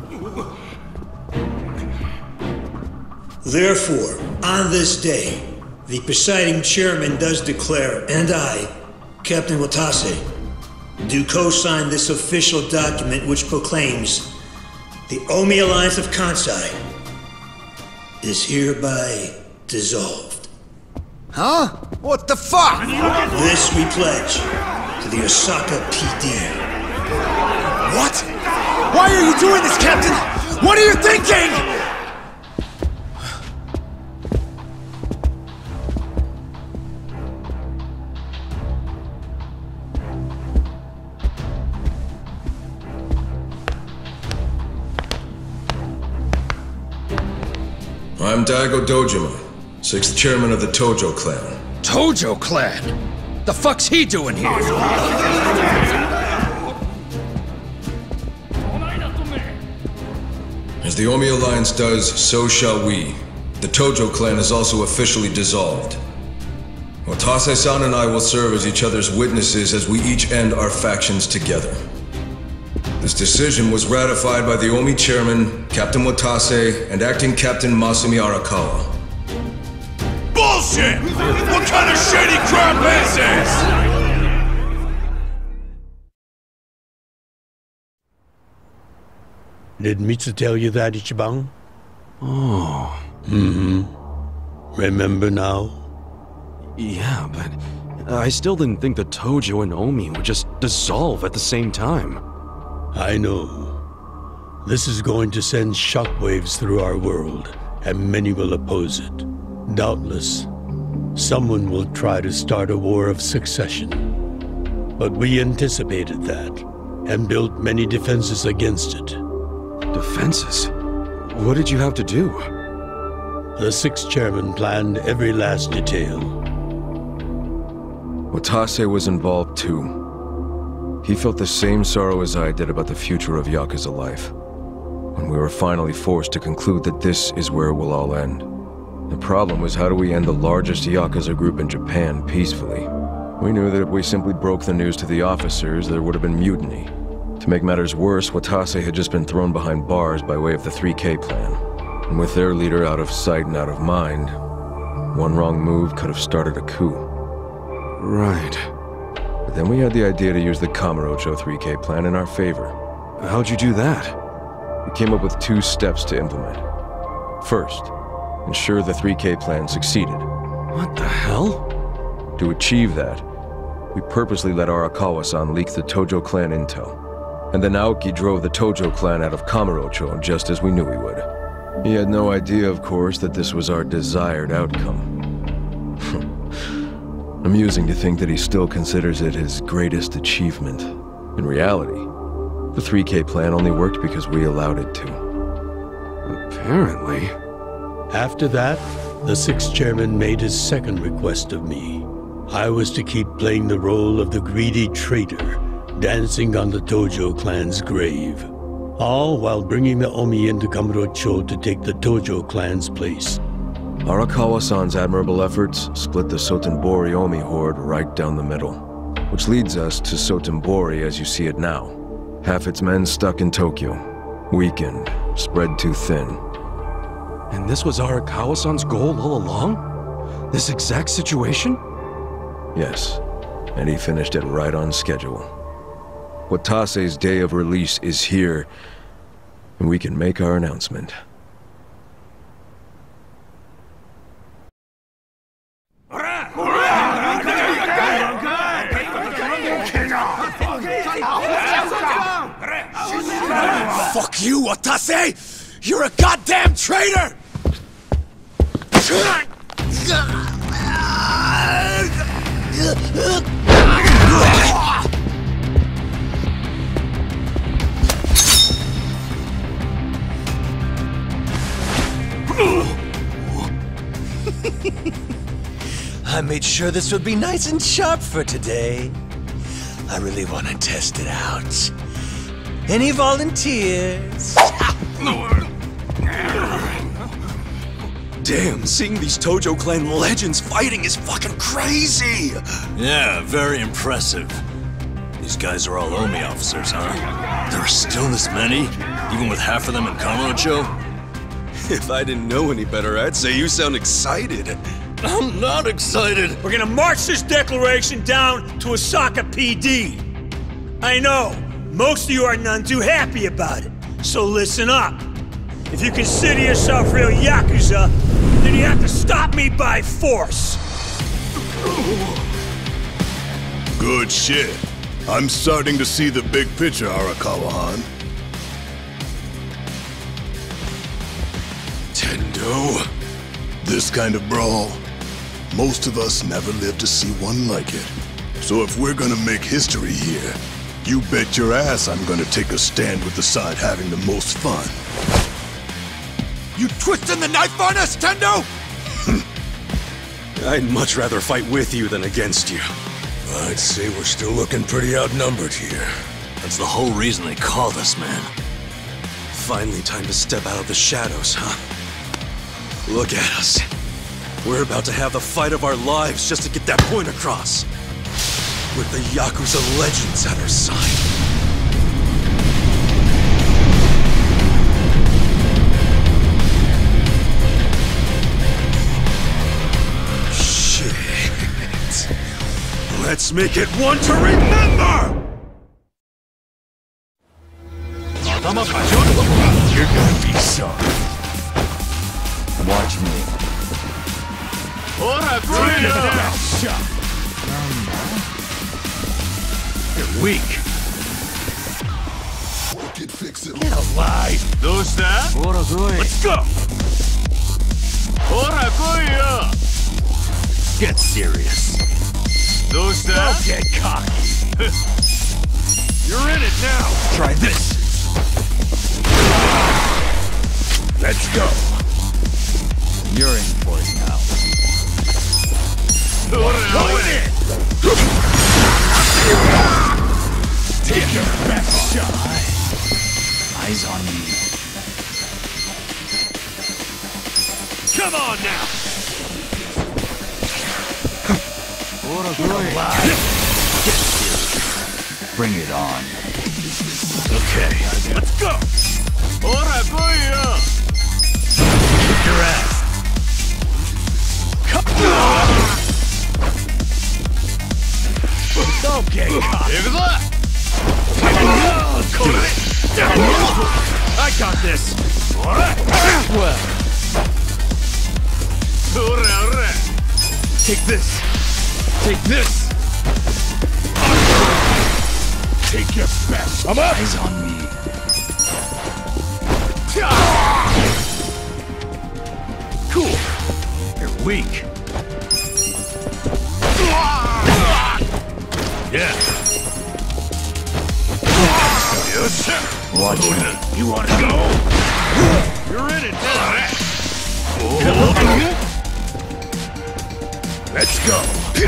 Therefore, on this day, the presiding chairman does declare, and I, Captain Watase, do co-sign this official document which proclaims the Omi Alliance of Kansai is hereby dissolved. Huh? What the fuck? This we pledge to the Osaka P D. What? Why are you doing this, Captain? What are you thinking? I'm Daigo Dojima, sixth chairman of the Tojo clan. Tojo clan? The fuck's he doing here? As the Omi Alliance does, so shall we. The Tojo clan is also officially dissolved. Watase-san and I will serve as each other's witnesses as we each end our factions together. This decision was ratified by the Omi chairman, Captain Watase, and acting Captain Masumi Arakawa. bullshit! What kind of shady crap is this? Did Mitsu tell you that, Ichiban? Oh. Mm-hmm. Remember now? Yeah, but I still didn't think that Tojo and Omi would just dissolve at the same time. I know. This is going to send shockwaves through our world, and many will oppose it. Doubtless, someone will try to start a war of succession. But we anticipated that, and built many defenses against it. Defenses? What did you have to do? The sixth chairman planned every last detail. Watase was involved too. He felt the same sorrow as I did about the future of Yakuza life. When we were finally forced to conclude that this is where it will all end. The problem was, how do we end the largest Yakuza group in Japan peacefully? We knew that if we simply broke the news to the officers, there would have been mutiny. To make matters worse, Watase had just been thrown behind bars by way of the three K plan. And with their leader out of sight and out of mind, one wrong move could have started a coup. Right. But then we had the idea to use the Kamurocho three K plan in our favor. How'd you do that? We came up with two steps to implement. First, ensure the three K plan succeeded. What the hell? To achieve that, we purposely let Arakawa-san leak the Tojo clan intel. And then Aoki drove the Tojo clan out of Kamurocho just as we knew he would. He had no idea, of course, that this was our desired outcome. Amusing to think that he still considers it his greatest achievement. In reality, the three K plan only worked because we allowed it to. Apparently. After that, the sixth chairman made his second request of me. I was to keep playing the role of the greedy traitor, dancing on the Tojo clan's grave. All while bringing the Omi into Kamurocho to take the Tojo clan's place. Arakawa-san's admirable efforts split the Sotenbori Omi horde right down the middle. Which leads us to Sotenbori as you see it now. Half its men stuck in Tokyo, weakened, spread too thin. And this was Arakawa-san's goal all along? This exact situation? Yes, and he finished it right on schedule. Watase's day of release is here, and we can make our announcement. Fuck you, Watase! You're a goddamn traitor! I made sure this would be nice and sharp for today. I really want to test it out. Any volunteers? Damn, seeing these Tojo clan legends fighting is fucking crazy! Yeah, very impressive. These guys are all Omi officers, huh? There are still this many? Even with half of them in Kamurocho? If I didn't know any better, I'd say you sound excited. I'm not excited! We're gonna march this declaration down to Osaka P D. I know, most of you are none too happy about it, so listen up. If you consider yourself real Yakuza, then you have to stop me by force. Good shit. I'm starting to see the big picture, Arakawa-han. Tendo. This kind of brawl, most of us never lived to see one like it. So if we're gonna make history here, you bet your ass I'm gonna take a stand with the side having the most fun. You twisting the knife on us, Tendo? I'd much rather fight with you than against you. I'd say we're still looking pretty outnumbered here. That's the whole reason they called us, man. Finally time to step out of the shadows, huh? Look at us. We're about to have the fight of our lives just to get that point across. With the Yakuza legends at our side. Let's make it one to remember! You're gonna be sorry. Watch me. Take that shot. You're weak. Get alive. Let's go. Get serious. Don't get cocky. You're in it now. Try this. Let's go. You're in for it now. Going in. Take your best shot. Eyes on me. Come on now. Get alive. Get serious. Bring it on. Okay, let's go. Kick your ass. Come on. Don't get caught. I got this. Well. Take this. Take this. Take your best. I'm up. Eyes on me. Cool. You're weak. Yeah. Yes, sir. Watch me. You want to go? You're in it now. Let's go.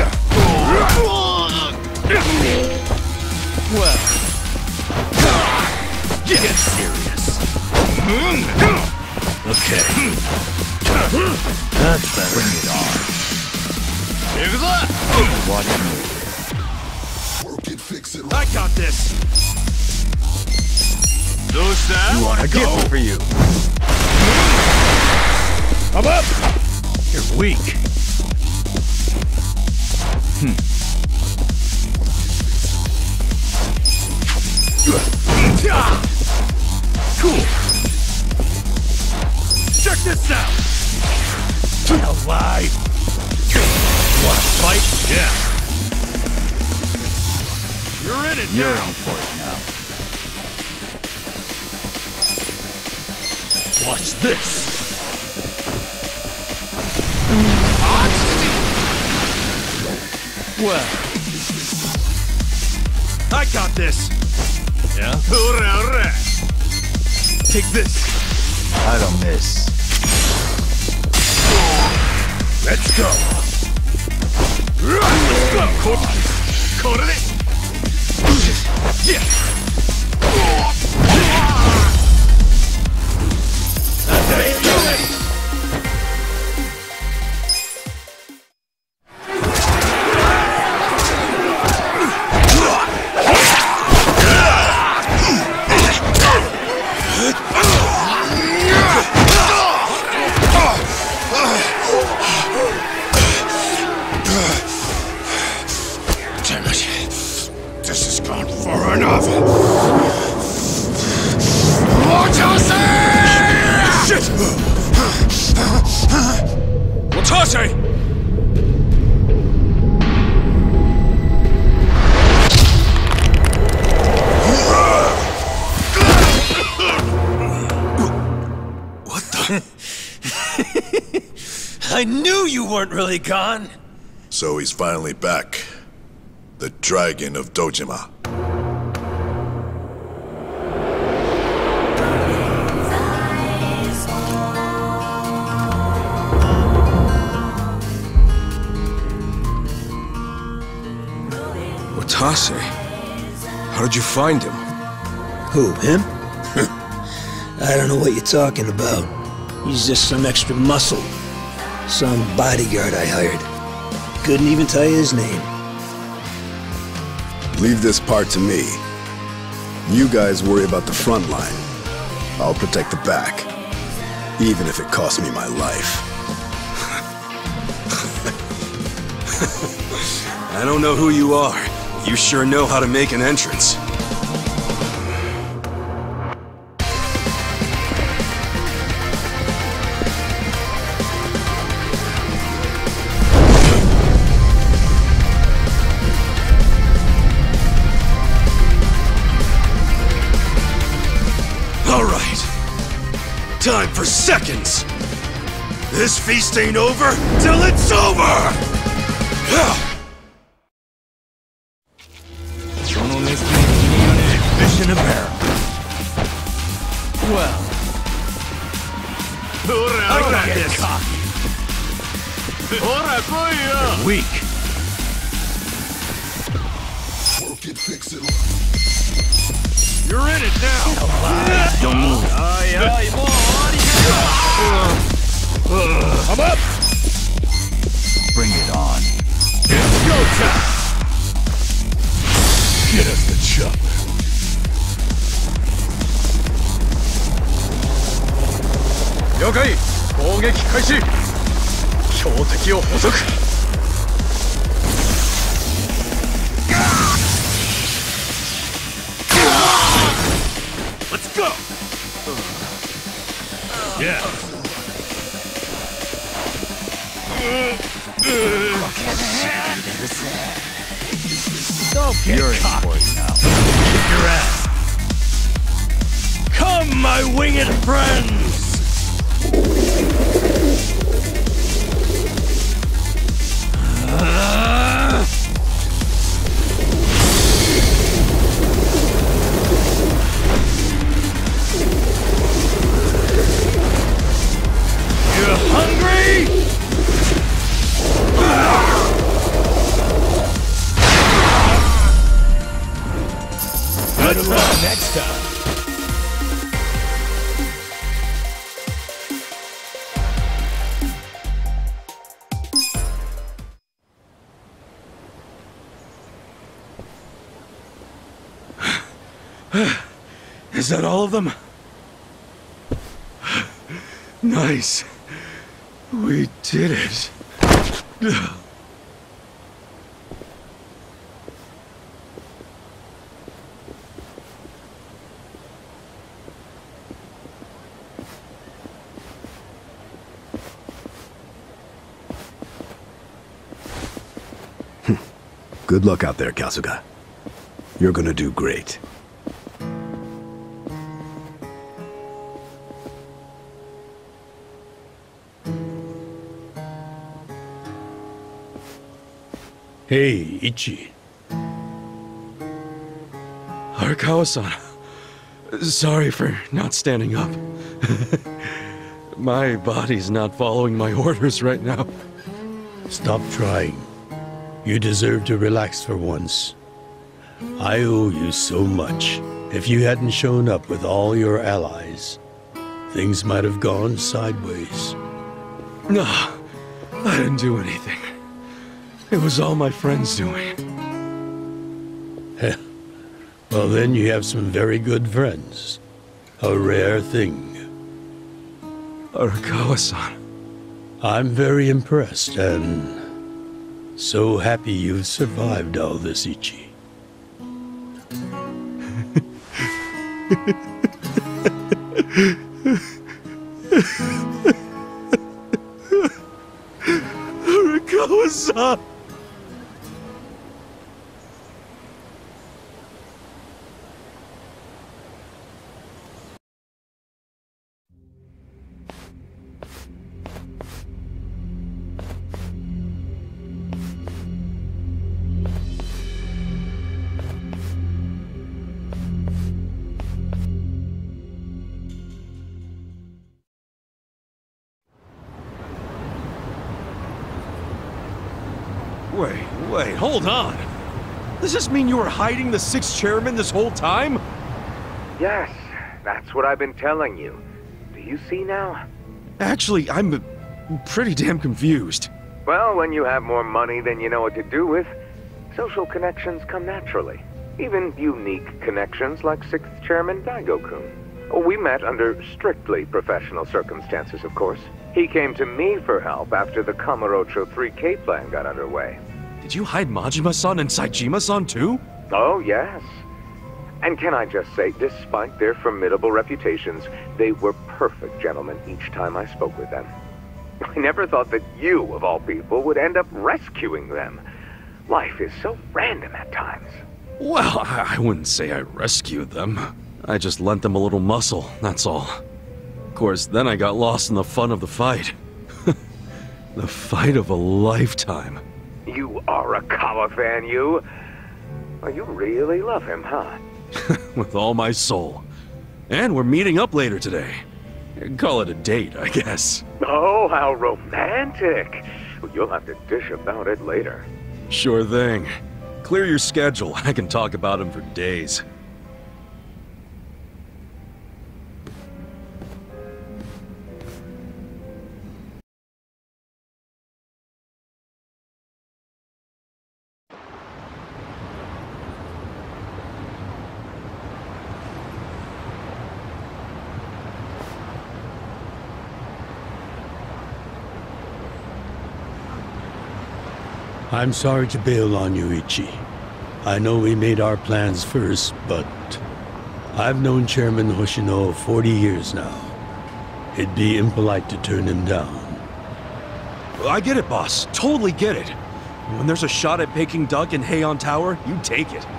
Well, get serious. Okay. That's better. Bring it on. Watch me. I got this. You want to go? For you. I'm up. You're weak. Hmm. Cool. Check this out. Alive. Want to fight? Yeah. You're in it You're now. in for it now. Watch this. Well, I got this. Yeah? Take this. I don't miss. Let's go. Let's go. Yeah. Damn it. This has gone far enough. Shit! Watase! What the? I knew you weren't really gone. So he's finally back. The Dragon of Dojima. Watase? How did you find him? Who, him? I don't know what you're talking about. He's just some extra muscle. Some bodyguard I hired. Couldn't even tell you his name. Leave this part to me. You guys worry about the front line. I'll protect the back. Even if it costs me my life. I don't know who you are. You sure know how to make an entrance. All right. Time for seconds. This feast ain't over till it's over! Fish in a barrel. Well. I got this. Weak. Work it, fix it. You're in it now. Don't move. I'm up. Bring it on. It's go time. Get us the chopper. 了解攻撃開始標的を捕捉 Let's go. Yeah. Don't get You're cocky. important now. Kick your ass. Come, my winged friends. Uh... You hungry? Good luck next time. Is that all of them? Nice. We did it. Good luck out there, Kasuga. You're gonna do great. Hey, Ichi. Arakawa-san. Sorry for not standing up. My body's not following my orders right now. Stop trying. You deserve to relax for once. I owe you so much. If you hadn't shown up with all your allies, things might have gone sideways. No, I didn't do anything. It was all my friends doing. Well, then you have some very good friends. A rare thing. Arakawa-san. I'm very impressed and so happy you've survived all this, Ichi. Arakawa-san! Wait, wait, hold on! Does this mean you were hiding the sixth chairman this whole time? Yes, that's what I've been telling you. Do you see now? Actually, I'm pretty damn confused. Well, when you have more money than you know what to do with, social connections come naturally. Even unique connections like sixth Chairman Daigo-kun. We met under strictly professional circumstances, of course. He came to me for help after the Kamurocho three K plan got underway. Did you hide Majima-san and Saejima-san too? Oh, yes. And can I just say, despite their formidable reputations, they were perfect gentlemen each time I spoke with them. I never thought that you, of all people, would end up rescuing them. Life is so random at times. Well, I wouldn't say I rescued them. I just lent them a little muscle, that's all. Of course, then I got lost in the fun of the fight. The fight of a lifetime. You are a Arakawa fan, you. Well, you really love him, huh? With all my soul. And we're meeting up later today. Call it a date, I guess. Oh, how romantic. Well, you'll have to dish about it later. Sure thing. Clear your schedule. I can talk about him for days. I'm sorry to bail on you, Ichi. I know we made our plans first, but I've known Chairman Hoshino forty years now. It'd be impolite to turn him down. I get it, boss. Totally get it. When there's a shot at Peking Duck in Heian Tower, you take it.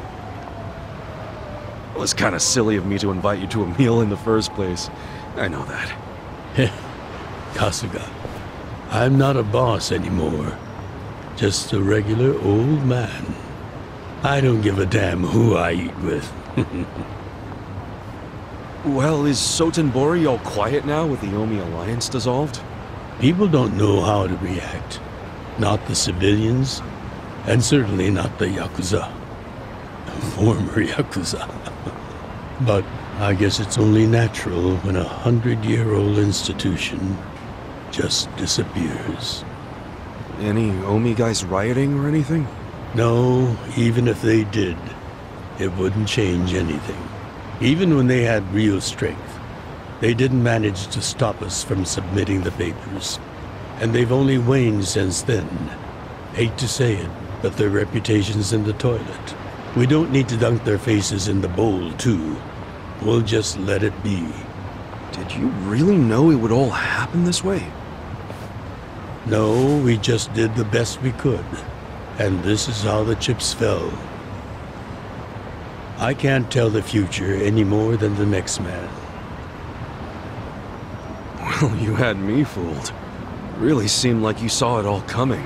It was kind of silly of me to invite you to a meal in the first place. I know that. Kasuga, I'm not a boss anymore. Just a regular old man. I don't give a damn who I eat with. Well, is Sotenbori all quiet now with the Omi Alliance dissolved? People don't know how to react. Not the civilians, and certainly not the Yakuza. Former Yakuza. But I guess it's only natural when a hundred-year-old institution just disappears. Any Omi guys rioting or anything? No, even if they did, it wouldn't change anything. Even when they had real strength, they didn't manage to stop us from submitting the papers. And they've only waned since then. Hate to say it, but their reputation's in the toilet. We don't need to dunk their faces in the bowl, too. We'll just let it be. Did you really know it would all happen this way? No, we just did the best we could. And this is how the chips fell. I can't tell the future any more than the next man. Well, you had me fooled. Really seemed like you saw it all coming.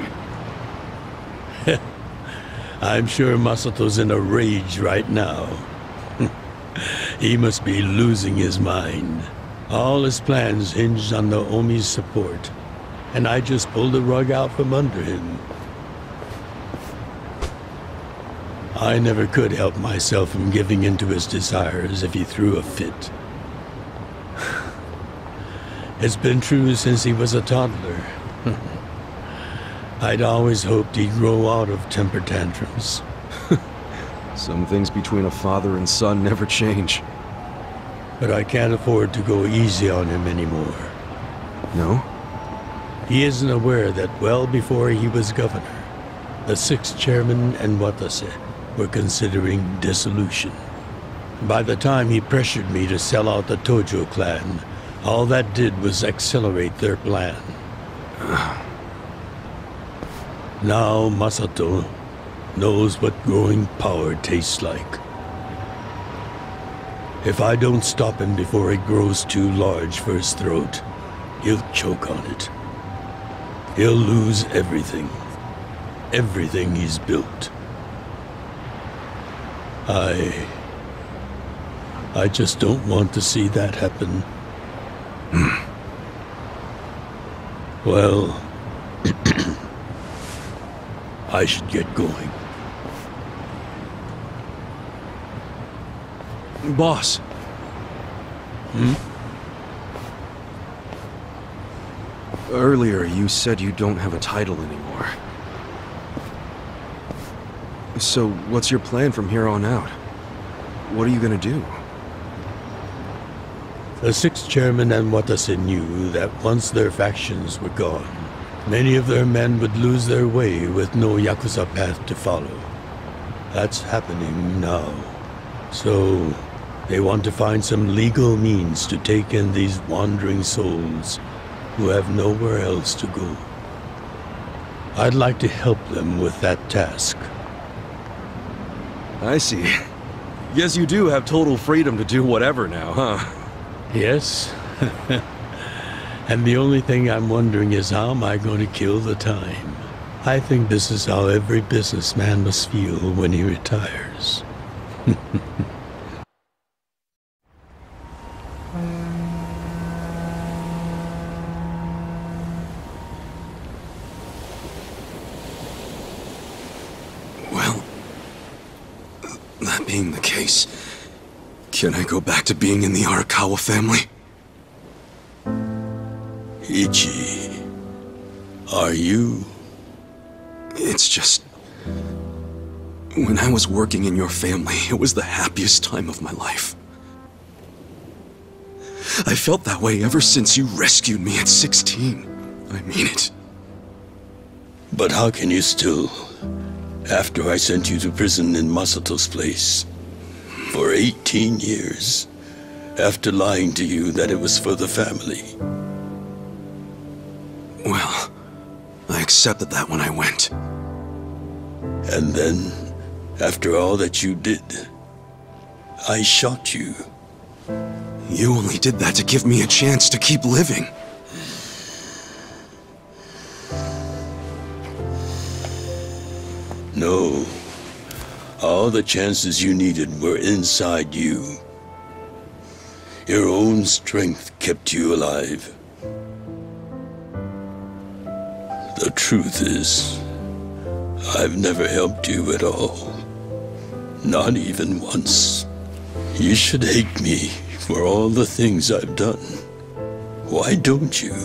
I'm sure Masato's in a rage right now. He must be losing his mind. All his plans hinged on the Omi's support. And I just pulled the rug out from under him. I never could help myself from giving in to his desires if he threw a fit. It's been true since he was a toddler. I'd always hoped he'd grow out of temper tantrums. Some things between a father and son never change. But I can't afford to go easy on him anymore. No? He isn't aware that well before he was governor, the sixth chairman and Watase were considering dissolution. By the time he pressured me to sell out the Tojo clan, all that did was accelerate their plan. Now Masato knows what growing power tastes like. If I don't stop him before it grows too large for his throat, he'll choke on it. He'll lose everything. Everything he's built. I... I just don't want to see that happen. Well... I should get going. Boss. Hmm? Earlier, you said you don't have a title anymore. So, what's your plan from here on out? What are you gonna do? The sixth chairman and Watase knew that once their factions were gone, many of their men would lose their way with no Yakuza path to follow. That's happening now. So, they want to find some legal means to take in these wandering souls who have nowhere else to go. I'd like to help them with that task. I see. Guess you do have total freedom to do whatever now, huh? Yes. And the only thing I'm wondering is how am I going to kill the time? I think this is how every businessman must feel when he retires. Well, that being the case, can I go back to being in the Arakawa family? Ichi, are you? It's just... when I was working in your family, it was the happiest time of my life. I felt that way ever since you rescued me at sixteen. I mean it. But how can you still, after I sent you to prison in Masato's place, for eighteen years, after lying to you that it was for the family? Well, I accepted that when I went. And then, after all that you did, I shot you. You only did that to give me a chance to keep living. No. All the chances you needed were inside you. Your own strength kept you alive. The truth is, I've never helped you at all. Not even once. You should hate me for all the things I've done. Why don't you?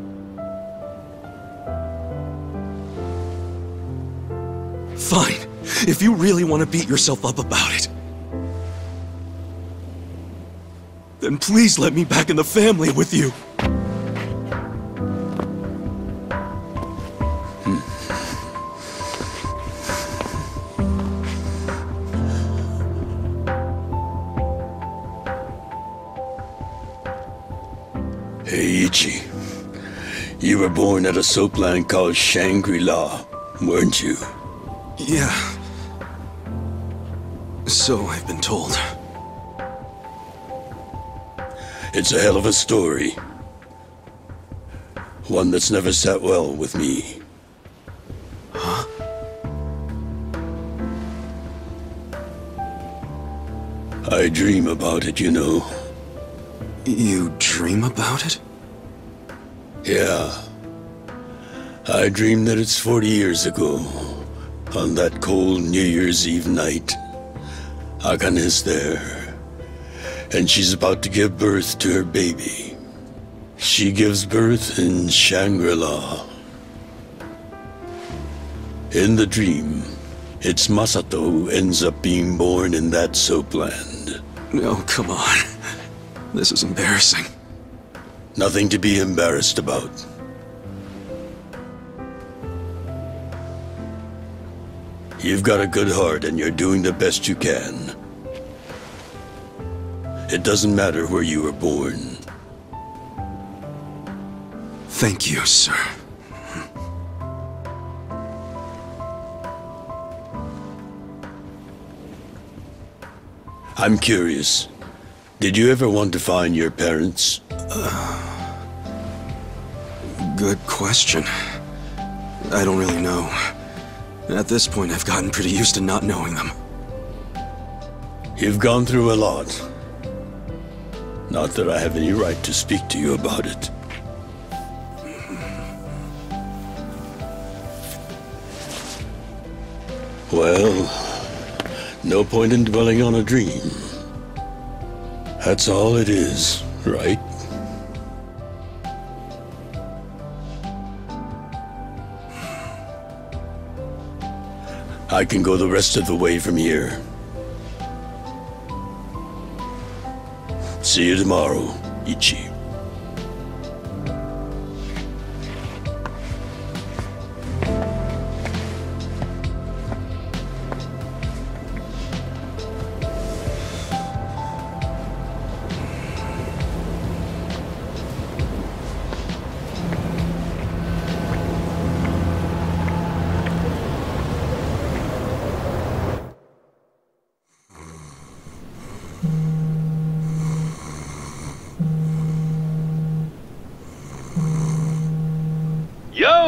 Fine. If you really want to beat yourself up about it, then please let me back in the family with you. Hey, Ichi. You were born at a soapland called Shangri-La, weren't you? Yeah. So I've been told. It's a hell of a story. One that's never sat well with me. Huh? I dream about it, you know. You dream about it? Yeah. I dream that it's forty years ago, on that cold New Year's Eve night. Akane is there, and she's about to give birth to her baby. She gives birth in Shangri-La. In the dream, it's Masato who ends up being born in that soapland. No, come on. This is embarrassing. Nothing to be embarrassed about. You've got a good heart and you're doing the best you can. It doesn't matter where you were born. Thank you, sir. I'm curious. Did you ever want to find your parents? Uh, good question. I don't really know. At this point, I've gotten pretty used to not knowing them. You've gone through a lot. Not that I have any right to speak to you about it. Well, no point in dwelling on a dream. That's all it is, right? I can go the rest of the way from here. See you tomorrow, Ichi.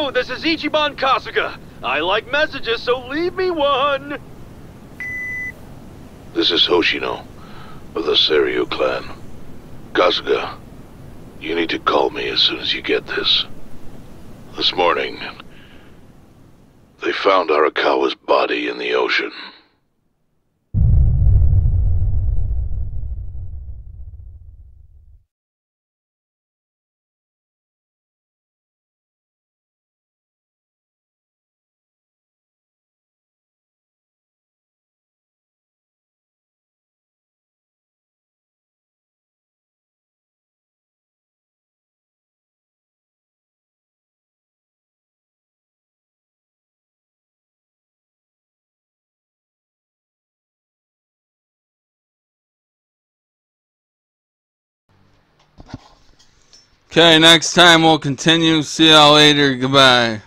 Hello, this is Ichiban Kasuga. I like messages, so leave me one. This is Hoshino of the Seiryu clan. Kasuga, you need to call me as soon as you get this. This morning, they found Arakawa's body in the ocean. Okay, next time we'll continue. See y'all later. Goodbye.